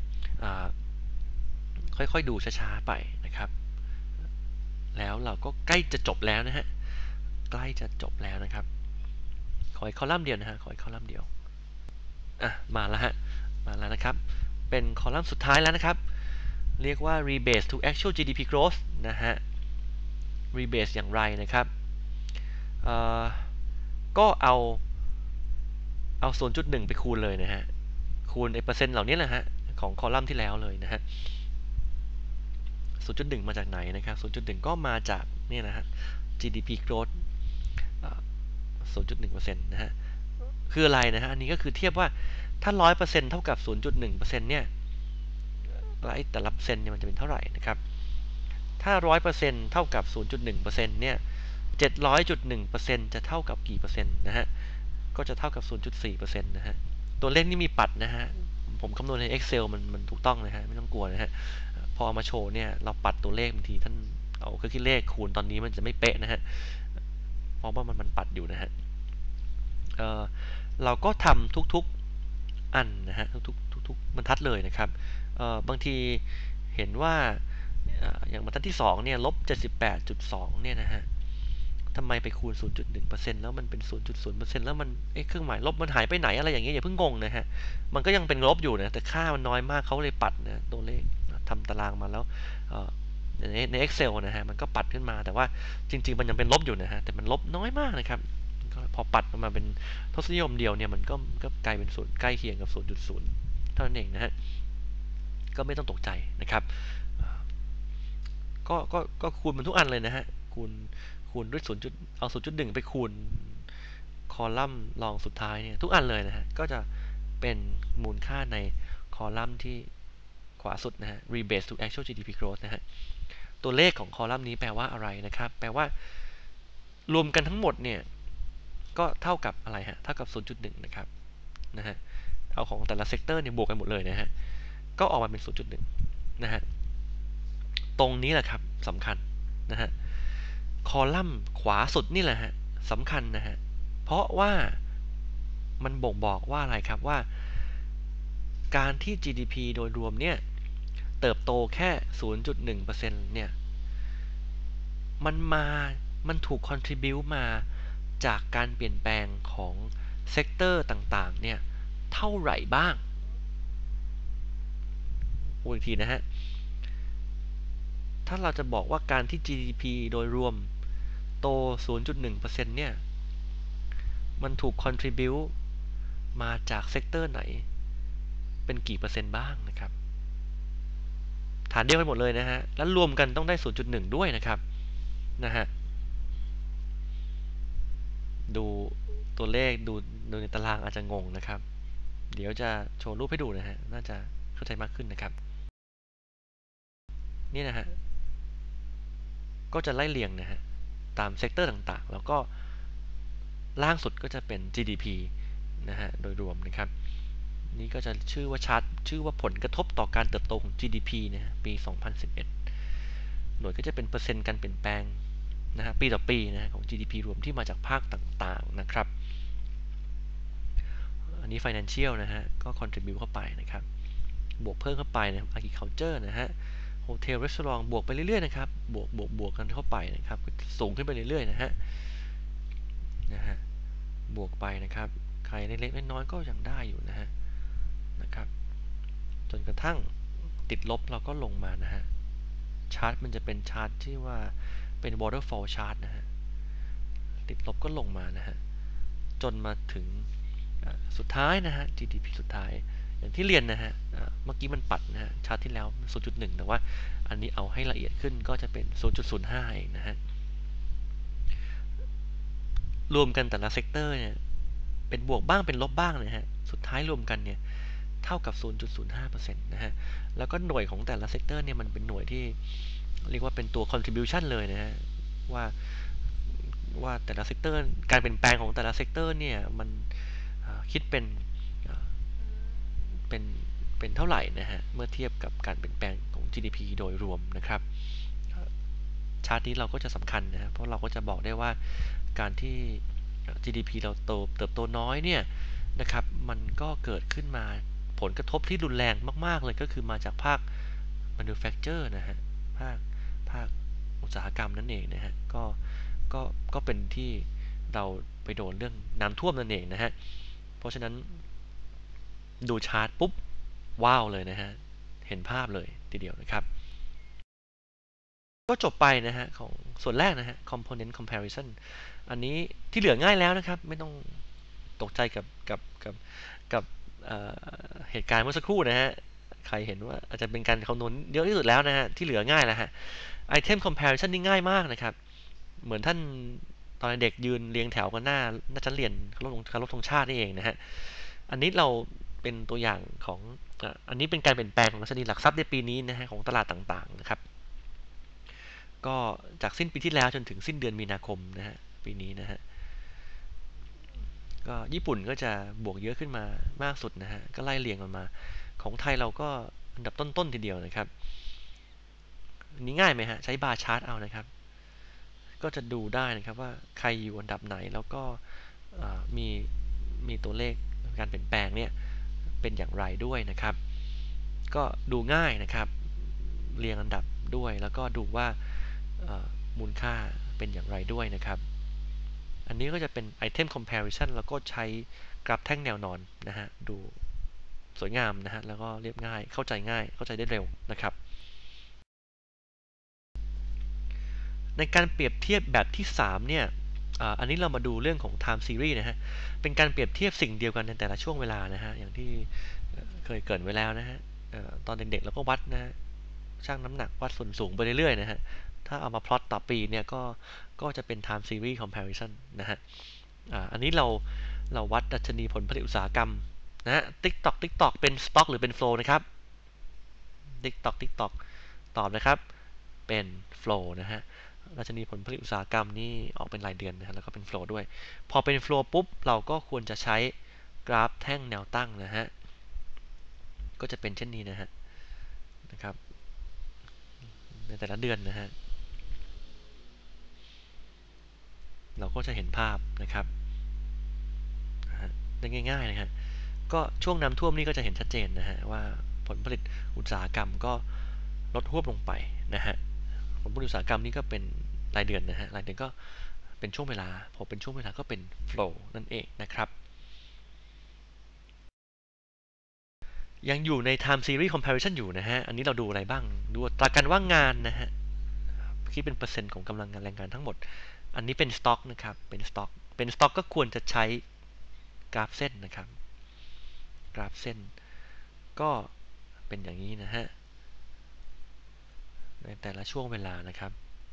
ค่อยๆดูช้าๆไปนะครับแล้วเราก็ใกล้จะจบแล้วนะฮะใกล้จะจบแล้วนะครับขออีกคอลัมน์เดียวนะฮะขออีกคอลัมน์เดียวมาแล้วฮะมาแล้วนะครับเป็นคอลัมน์สุดท้ายแล้วนะครับเรียกว่า rebase to actual GDP growth นะฮะ rebase อย่างไรนะครับก็เอา 0.1 ไปคูณเลยนะฮะคูณเปอร์เซ็นต์เหล่านี้แหละฮะของคอลัมน์ที่แล้วเลยนะฮะ 0.1 มาจากไหนนะครับ 0.1 ก็มาจากนี่นะฮะ GDP growth 0.1% นะฮะคืออะไรนะฮะอันนี้ก็คือเทียบว่าถ้า 100% เท่ากับ 0.1% เนี่ยแต่ละเปอร์เซ็นต์เนี่ยมันจะเป็นเท่าไหร่นะครับถ้า 100% เท่ากับ 0.1% เนี่ย 700.1% จะเท่ากับกี่เปอร์เซ็นต์นะฮะก็จะเท่ากับ 0.4% นะฮะตัวเลขนี่มีปัดนะฮะผมคำนวณใน Excel มันถูกต้องนะฮะไม่ต้องกลัวนะฮะพอเอามาโชว์เนี่ยเราปัดตัวเลขบางทีท่านเอาเครื่องคิดเลขคูณตอนนี้มันจะไม่เป๊ะนะฮะเพราะว่ามันปัดอยู่นะฮะเราก็ทำทุกๆอันนะฮะทุกบรรทัดเลยนะครับบางทีเห็นว่าอย่างบรรทัดที่2เนี่ยลบ 78.2 เนี่ยนะฮะทำไมไปคูณ 0.1% แล้วมันเป็น 0.0% แล้วมันเครื่องหมายลบมันหายไปไหนอะไรอย่างเงี้ยอย่าเพิ่งงงนะฮะมันก็ยังเป็นลบอยู่นะแต่ค่ามันน้อยมากเขาเลยปัดนะตัวเลขทำตารางมาแล้วใน Excel นะฮะมันก็ปัดขึ้นมาแต่ว่าจริงๆมันยังเป็นลบอยู่นะฮะแต่มันลบน้อยมากนะครับพอปัดมาเป็นทศนิยมเดียวเนี่ยมันก็กลายเป็นศูนย์ใกล้เคียงกับ 0.0 เท่านั้นเองนะฮะก็ไม่ต้องตกใจนะครับก็คูณมันทุกอันเลยนะฮะคูณด้วยเอา 0.1 ไปคูณคอลัมน์รองสุดท้ายเนี่ยทุกอันเลยนะฮะก็จะเป็นมูลค่าในคอลัมน์ที่ขวาสุดนะฮะ rebase to actual GDP growth นะฮะตัวเลขของคอลัมน์นี้แปลว่าอะไรนะครับแปลว่ารวมกันทั้งหมดเนี่ยก็เท่ากับอะไรฮะเท่ากับ 0.1 นะครับนะฮะเอาของแต่ละเซกเตอร์เนี่ยบวกกันหมดเลยนะฮะก็ออกมาเป็น 0.1 นะฮะตรงนี้แหละครับสำคัญนะฮะคอลัมน์ขวาสุดนี่แหละฮะสำคัญนะฮะเพราะว่ามันบ่งบอกว่าอะไรครับว่าการที่ GDP โดยรวมเนี่ยเติบโตแค่ 0.1% เนี่ยมันถูก contribute มาจากการเปลี่ยนแปลงของเซกเตอร์ต่างๆเนี่ยเท่าไหร่บ้างอีกทีนะฮะถ้าเราจะบอกว่าการที่ GDP โดยรวมโต 0.1% เนี่ยมันถูก contribute มาจากเซกเตอร์ไหนเป็นกี่เปอร์เซ็นต์บ้างนะครับฐานเดียวกันหมดเลยนะฮะแล้วรวมกันต้องได้ 0.1 ด้วยนะครับนะฮะดูตัวเลขดูในตารางอาจจะงงนะครับเดี๋ยวจะโชว์รูปให้ดูนะฮะน่าจะเข้าใจมากขึ้นนะครับนี่นะฮะก็จะไล่เรียงนะฮะตามเซกเตอร์ต่างๆแล้วก็ล่างสุดก็จะเป็น GDP นะฮะโดยรวมนะครับนี่ก็จะชื่อว่าชาร์ตชื่อว่าผลกระทบต่อการเติบโตของ GDP นะปี 2011 หน่วยก็จะเป็นเปอร์เซ็นต์การเปลี่ยนแปลงนะฮะปีต่อปีนะของ GDP รวมที่มาจากภาคต่างๆนะครับอันนี้ Financial นะฮะก็ contribute เข้าไปนะครับบวกเพิ่มเข้าไปนะ Agriculture นะฮะ Hotel Restaurant บวกไปเรื่อยๆนะครับบวกกันเข้าไปนะครับสูงขึ้นไปเรื่อยๆนะฮะบวกไปนะครับใครเล็กๆน้อยๆก็ยังได้อยู่นะครับจนกระทั่งติดลบเราก็ลงมานะฮะชาร์ตมันจะเป็นชาร์ตที่ว่าเป็น waterfall chart นะฮะติดลบก็ลงมานะฮะจนมาถึงสุดท้ายนะฮะ GDP สุดท้ายอย่างที่เรียนนะฮะเมื่อกี้มันปัดนะฮะชาร์ตที่แล้ว 0.1 แต่ว่าอันนี้เอาให้ละเอียดขึ้นก็จะเป็น 0.05 เองนะฮะรวมกันแต่ละเซกเตอร์เนี่ยเป็นบวกบ้างเป็นลบบ้างนะฮะสุดท้ายรวมกันเนี่ยเท่ากับ 0.05% นะฮะแล้วก็หน่วยของแต่ละเซกเตอร์เนี่ยมันเป็นหน่วยที่เรียกว่าเป็นตัว contribution เลยนะฮะว่าแต่ละเซกเตอร์การเปลี่ยนแปลงของแต่ละเซกเตอร์เนี่ยมันคิดเป็นเท่าไหร่นะฮะเมื่อเทียบกับการเปลี่ยนแปลงของ GDP โดยรวมนะครับชาร์ตนี้เราก็จะสำคัญนะเพราะเราก็จะบอกได้ว่าการที่ GDP เราเติบโตน้อยเนี่ยนะครับมันก็เกิดขึ้นมาผลกระทบที่รุนแรงมากๆเลยก็คือมาจากภาค manufacture นะฮะภาคอุตสาหกรรมนั่นเองนะฮะก็เป็นที่เราไปโดนเรื่องน้ำท่วมนั่นเองนะฮะเพราะฉะนั้นดูชาร์ตปุ๊บว้าวเลยนะฮะเห็นภาพเลยทีเดียวนะครับก็จบไปนะฮะของส่วนแรกนะฮะ component comparison อันนี้ที่เหลือง่ายแล้วนะครับไม่ต้องตกใจกับเหตุการณ์เมื่อสักครู่นะฮะใครเห็นว่าอาจจะเป็นการคำนวณเยอะที่สุดแล้วนะฮะที่เหลือง่ายแล้วฮะ item comparison นี่ง่ายมากนะครับเหมือนท่านตอนเด็กยืนเรียงแถวกันหน้าชั้นเรียนเคารพธงชาตินี่เองนะฮะอันนี้เราเป็นตัวอย่างของอันนี้เป็นการเปลี่ยนแปลงของดัชนีหลักทรัพย์ในปีนี้นะฮะของตลาดต่างๆนะครับก็จากสิ้นปีที่แล้วจนถึงสิ้นเดือนมีนาคมนะฮะปีนี้นะฮะก็ญี่ปุ่นก็จะบวกเยอะขึ้นมามากสุดนะฮะก็ไล่เรียงกันมาของไทยเราก็อันดับต้นๆทีเดียวนะครับอันนี้ง่ายไหมฮะใช้บาร์ชาร์ตเอานะครับก็จะดูได้นะครับว่าใครอยู่อันดับไหนแล้วก็มีตัวเลขการเปลี่ยนแปลงเนี่ยเป็นอย่างไรด้วยนะครับก็ดูง่ายนะครับเรียงอันดับด้วยแล้วก็ดูว่ามูลค่าเป็นอย่างไรด้วยนะครับอันนี้ก็จะเป็น item comparison แล้วก็ใช้กราฟแท่งแนวนอนนะฮะดูสวยงามนะฮะแล้วก็เรียบง่ายเข้าใจได้เร็วนะครับในการเปรียบเทียบแบบที่3เนี่ยอันนี้เรามาดูเรื่องของ time series นะฮะเป็นการเปรียบเทียบสิ่งเดียวกันในแต่ละช่วงเวลานะฮะอย่างที่เคยเกริ่นไว้แล้วนะฮะตอนเด็กๆเราก็วัดนะฮะชั่งน้ำหนักวัดส่วนสูงไปเรื่อยๆนะฮะถ้าเอามาพลอตต่อปีเนี่ยก็จะเป็น time series comparison นะฮะอันนี้เราวัดดัชนีผลผลิตอุตสาหกรรมนะฮะ TikTok เป็น stock หรือเป็น flow นะครับ TikTok ตอบนะครับเป็น flow นะฮะดัชนีผลผลิตอุตสาหกรรมนี่ออกเป็นรายเดือนนะฮะแล้วก็เป็น flow ด้วยพอเป็น flow ปุ๊บเราก็ควรจะใช้กราฟแท่งแนวตั้งนะฮะก็จะเป็นเช่นนี้นะครับในแต่ละเดือนนะฮะเราก็จะเห็นภาพนะครับได้ง่ายๆนะฮะก็ช่วงน้ำท่วมนี่ก็จะเห็นชัดเจนนะฮะว่าผลผลิตอุตสาหกรรมก็ลดหวบลงไปนะฮะผลผลิตอุตสาหกรรมนี่ก็เป็นรายเดือนนะฮะรายเดือนก็เป็นช่วงเวลาพอเป็นช่วงเวลาก็เป็น flow นั่นเองนะครับยังอยู่ใน time series comparison อยู่นะฮะอันนี้เราดูอะไรบ้างดูอัตราการว่างงานนะฮะคิดเป็นเปอร์เซ็นต์ของกำลังงานแรงงานทั้งหมดอันนี้เป็น stock นะครับเป็น stock เป็นสต็อกก็ควรจะใช้กราฟเส้นนะครับกราฟเส้นก็เป็นอย่างนี้นะฮะในแต่ละช่วงเวลานะครับ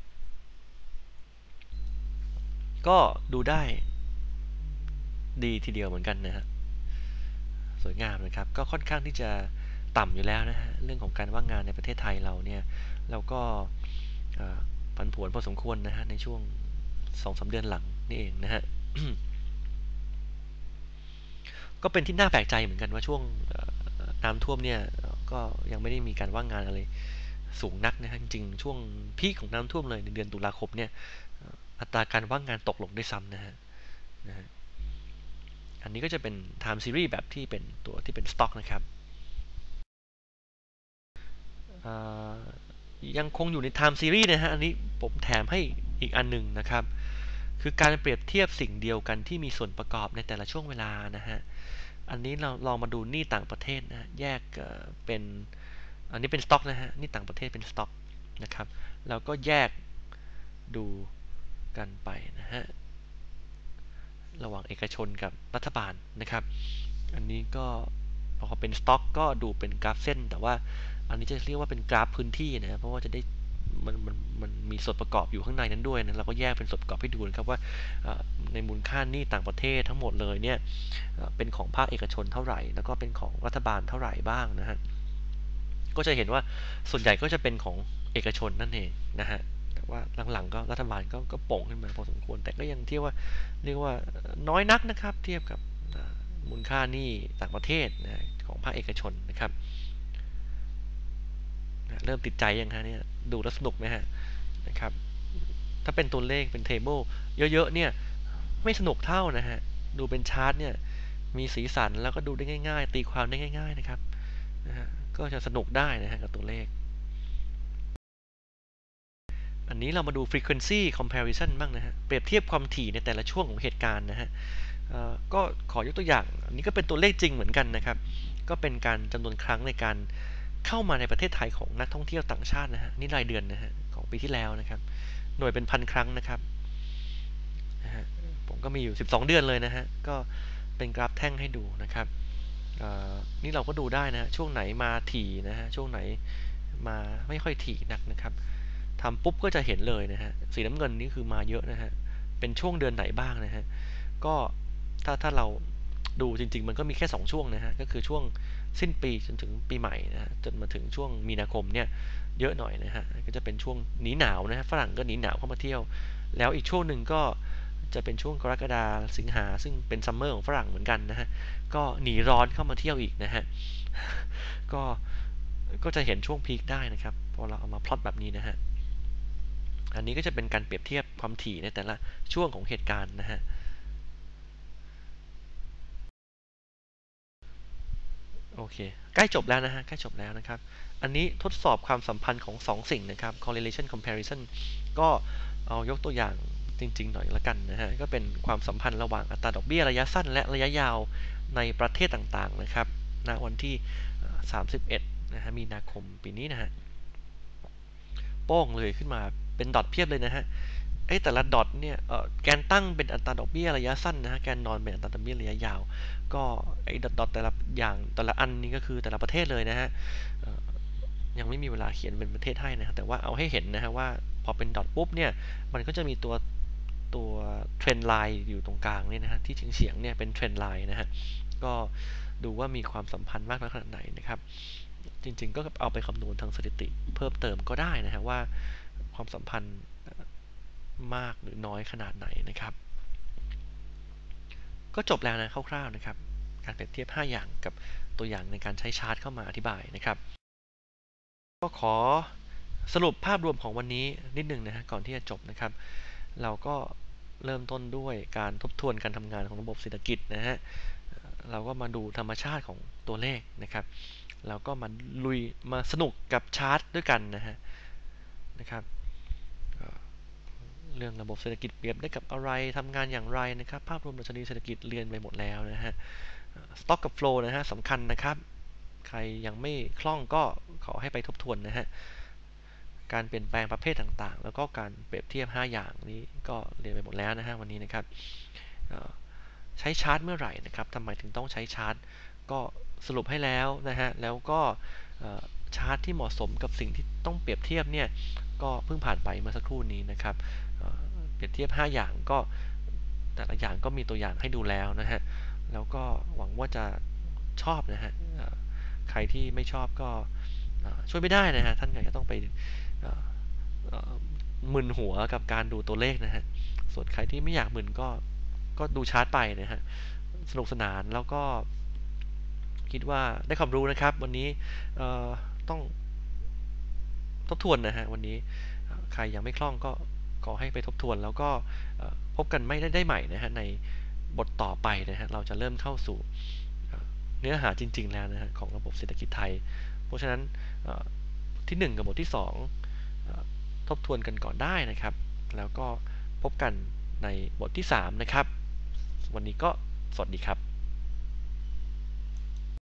ก็ดูได้ดีทีเดียวเหมือนกันนะฮะสวยงามนะครับก็ค่อนข้างที่จะต่ำอยู่แล้วนะฮะเรื่องของการว่างงานในประเทศไทยเราเนี่ยเราก็ผันผวนพอสมควรนะฮะในช่วง 2-3 เดือนหลังนี่เองนะฮะ ก็เป็นที่น่าแปลกใจเหมือนกันว่าช่วงน้ำท่วมเนี่ยก็ยังไม่ได้มีการว่างงานอะไรสูงนักนะฮะจริงๆช่วงพีคของน้ำท่วมเลยในเดือนตุลาคมเนี่ยอัตราการว่างงานตกลงด้วยซ้ำนะฮะอันนี้ก็จะเป็น time series แบบที่เป็นตัวที่เป็น stock นะครับยังคงอยู่ใน time series นะฮะอันนี้ผมแถมให้อีกอันหนึ่งนะครับคือการเปรียบเทียบสิ่งเดียวกันที่มีส่วนประกอบในแต่ละช่วงเวลานะฮะอันนี้เราลองมาดูหนี้ต่างประเทศนะแยกเป็นอันนี้เป็นสต็อกนะฮะหนี้ต่างประเทศเป็นสต็อกนะครับแล้วก็แยกดูกันไปนะฮะระหว่างเอกชนกับรัฐบาลนะครับอันนี้ก็พอเป็นสต็อกก็ดูเป็นกราฟเส้นแต่ว่าอันนี้จะเรียกว่าเป็นกราฟพื้นที่นะเพราะว่าจะได้มันมีส่วนประกอบอยู่ข้างในนั้นด้วยนะเราก็แยกเป็นส่วนประกอบให้ดูนะครับว่าในมูลค่าหนี้ต่างประเทศทั้งหมดเลยเนี่ยเป็นของภาคเอกชนเท่าไหร่แล้วก็เป็นของรัฐบาลเท่าไหร่บ้างนะฮะก็จะเห็นว่าส่วนใหญ่ก็จะเป็นของเอกชนนั่นเองนะฮะแต่ว่าหลังๆก็รัฐบาลก็โป่งขึ้นมาพอสมควรแต่ก็ยังเรียกว่าน้อยนักนะครับเทียบกับมูลค่าหนี้ต่างประเทศนะของภาคเอกชนนะครับเริ่มติดใจยังฮะเนี่ยดูแล้วสนุกไหมฮะนะครับถ้าเป็นตัวเลขเป็นเทเบิลเยอะๆเนี่ยไม่สนุกเท่านะฮะดูเป็นชาร์ตเนี่ยมีสีสันแล้วก็ดูได้ง่ายๆตีความได้ง่ายๆนะครับนะฮะก็จะสนุกได้นะฮะกับตัวเลขอันนี้เรามาดู frequency comparison บ้างนะฮะเปรียบเทียบความถี่ในแต่ละช่วงของเหตุการณ์นะฮะก็ขอยกตัวอย่างอันนี้ก็เป็นตัวเลขจริงเหมือนกันนะครับก็เป็นการจำนวนครั้งในการเข้ามาในประเทศไทยของนักท่องเที่ยวต่างชาตินะฮะนี่รายเดือนนะฮะของปีที่แล้วนะครับหน่วยเป็นพันครั้งนะครับนะฮะผมก็มีอยู่12เดือนเลยนะฮะก็เป็นกราฟแท่งให้ดูนะครับนี่เราก็ดูได้นะช่วงไหนมาถี่นะฮะช่วงไหนมาไม่ค่อยถี่นักนะครับทำปุ๊บก็จะเห็นเลยนะฮะสีน้ำเงินนี่คือมาเยอะนะฮะเป็นช่วงเดือนไหนบ้างนะฮะก็ถ้าเราดูจริงๆมันก็มีแค่2ช่วงนะฮะก็คือช่วงสิ้นปีจนถึงปีใหม่นะฮะจนมาถึงช่วงมีนาคมเนี่ยเยอะหน่อยนะฮะก็จะเป็นช่วงหนีหนาวนะฮะฝรั่งก็หนีหนาวเข้ามาเที่ยวแล้วอีกช่วงหนึ่งก็จะเป็นช่วงกรกฎาสิงหาซึ่งเป็นซัมเมอร์ของฝรั่งเหมือนกันนะฮะก็หนีร้อนเข้ามาเที่ยวอีกนะฮะก็จะเห็นช่วงพีคได้นะครับพอเราเอามาพลอตแบบนี้นะฮะอันนี้ก็จะเป็นการเปรียบเทียบความถี่ในแต่ละช่วงของเหตุการณ์นะฮะโอเคใกล้จบแล้วนะฮะใกล้จบแล้วนะครับอันนี้ทดสอบความสัมพันธ์ของ2 สิ่งนะครับ correlation comparison ก็เอายกตัวอย่างจริงๆหน่อยละกันนะฮะก็เป็นความสัมพันธ์ระหว่างอัตราดอกเบี้ยระยะสั้นและระยะยาวในประเทศต่างๆนะครับณวันที่31นะฮะมีนาคมปีนี้นะฮะโป้งเลยขึ้นมาเป็นดอทเพียบเลยนะฮะแต่ละดอทเนี่ยแกนตั้งเป็นอัตราดอกเบี้ยระยะสั้นนะฮะแกนนอนเป็นอัตราดอกเบี้ยระยะยาวก็ดอทแต่ละอย่างแต่ละอันนี้ก็คือแต่ละประเทศเลยนะฮะยังไม่มีเวลาเขียนเป็นประเทศให้นะแต่ว่าเอาให้เห็นนะฮะว่าพอเป็นดอทปุ๊บเนี่ยมันก็จะมีตัวเทรนไลน์อยู่ตรงกลางเนี่ยนะฮะที่เฉียงเนี่ยเป็นเทรนไลน์นะฮะก็ดูว่ามีความสัมพันธ์มากน้อยขนาดไหนนะครับจริงๆก็เอาไปคำนวณทางสถิติเพิ่มเติมก็ได้นะฮะว่าความสัมพันธ์มากหรือน้อยขนาดไหนนะครับก็จบแล้วนะคร่าวๆนะครับการเปรียบเทียบ5อย่างกับตัวอย่างในการใช้ชาร์ตเข้ามาอธิบายนะครับก็ขอสรุปภาพรวมของวันนี้นิดนึงนะฮะก่อนที่จะจบนะครับเราก็เริ่มต้นด้วยการทบทวนการทำงานของระบบเศรษฐกิจนะฮะเราก็มาดูธรรมชาติของตัวเลขนะครับเราก็มาสนุกกับชาร์ตด้วยกันนะครับเรื่องระบบเศรษฐกิจเปรียบได้กับอะไรทำงานอย่างไรนะครับภาพรวมดัชนีเศรษฐกิจเรียนไปหมดแล้วนะฮะสต็อกกับโฟลว์นะฮะสำคัญนะครับใครยังไม่คล่องก็ขอให้ไปทบทวนนะฮะการเปลี่ยนแปลงประเภทต่างๆแล้วก็การเปรียบเทียบ5อย่างนี้ก็เรียนไปหมดแล้วนะฮะวันนี้นะครับใช้ชาร์ตเมื่อไหร่นะครับทำไมถึงต้องใช้ชาร์ตก็สรุปให้แล้วนะฮะแล้วก็ชาร์ตที่เหมาะสมกับสิ่งที่ต้องเปรียบเทียบเนี่ยก็เพิ่งผ่านไปเมื่อสักครู่นี้นะครับเปรียบเทียบ5อย่างก็แต่ละอย่างก็มีตัวอย่างให้ดูแล้วนะฮะแล้วก็หวังว่าจะชอบนะฮะใครที่ไม่ชอบก็ช่วยไม่ได้นะฮะท่านก็ต้องไปมึนหัวกับการดูตัวเลขนะฮะส่วนใครที่ไม่อยากมึนก็ดูชาร์ตไปนะฮะสนุกสนานแล้วก็คิดว่าได้ความรู้นะครับวันนี้ต้องทบทวนนะฮะวันนี้ใครยังไม่คล่องก็ขอให้ไปทบทวนแล้วก็พบกันไม่ได้ใหม่นะฮะในบทต่อไปนะฮะเราจะเริ่มเข้าสู่เนื้อหาจริงๆแล้วนะฮะของระบบเศรษฐกิจไทยเพราะฉะนั้นที่1กับบทที่2ทบทวนกันก่อนได้นะครับแล้วก็พบกันในบทที่3นะครับวันนี้ก็สวัสดีครับ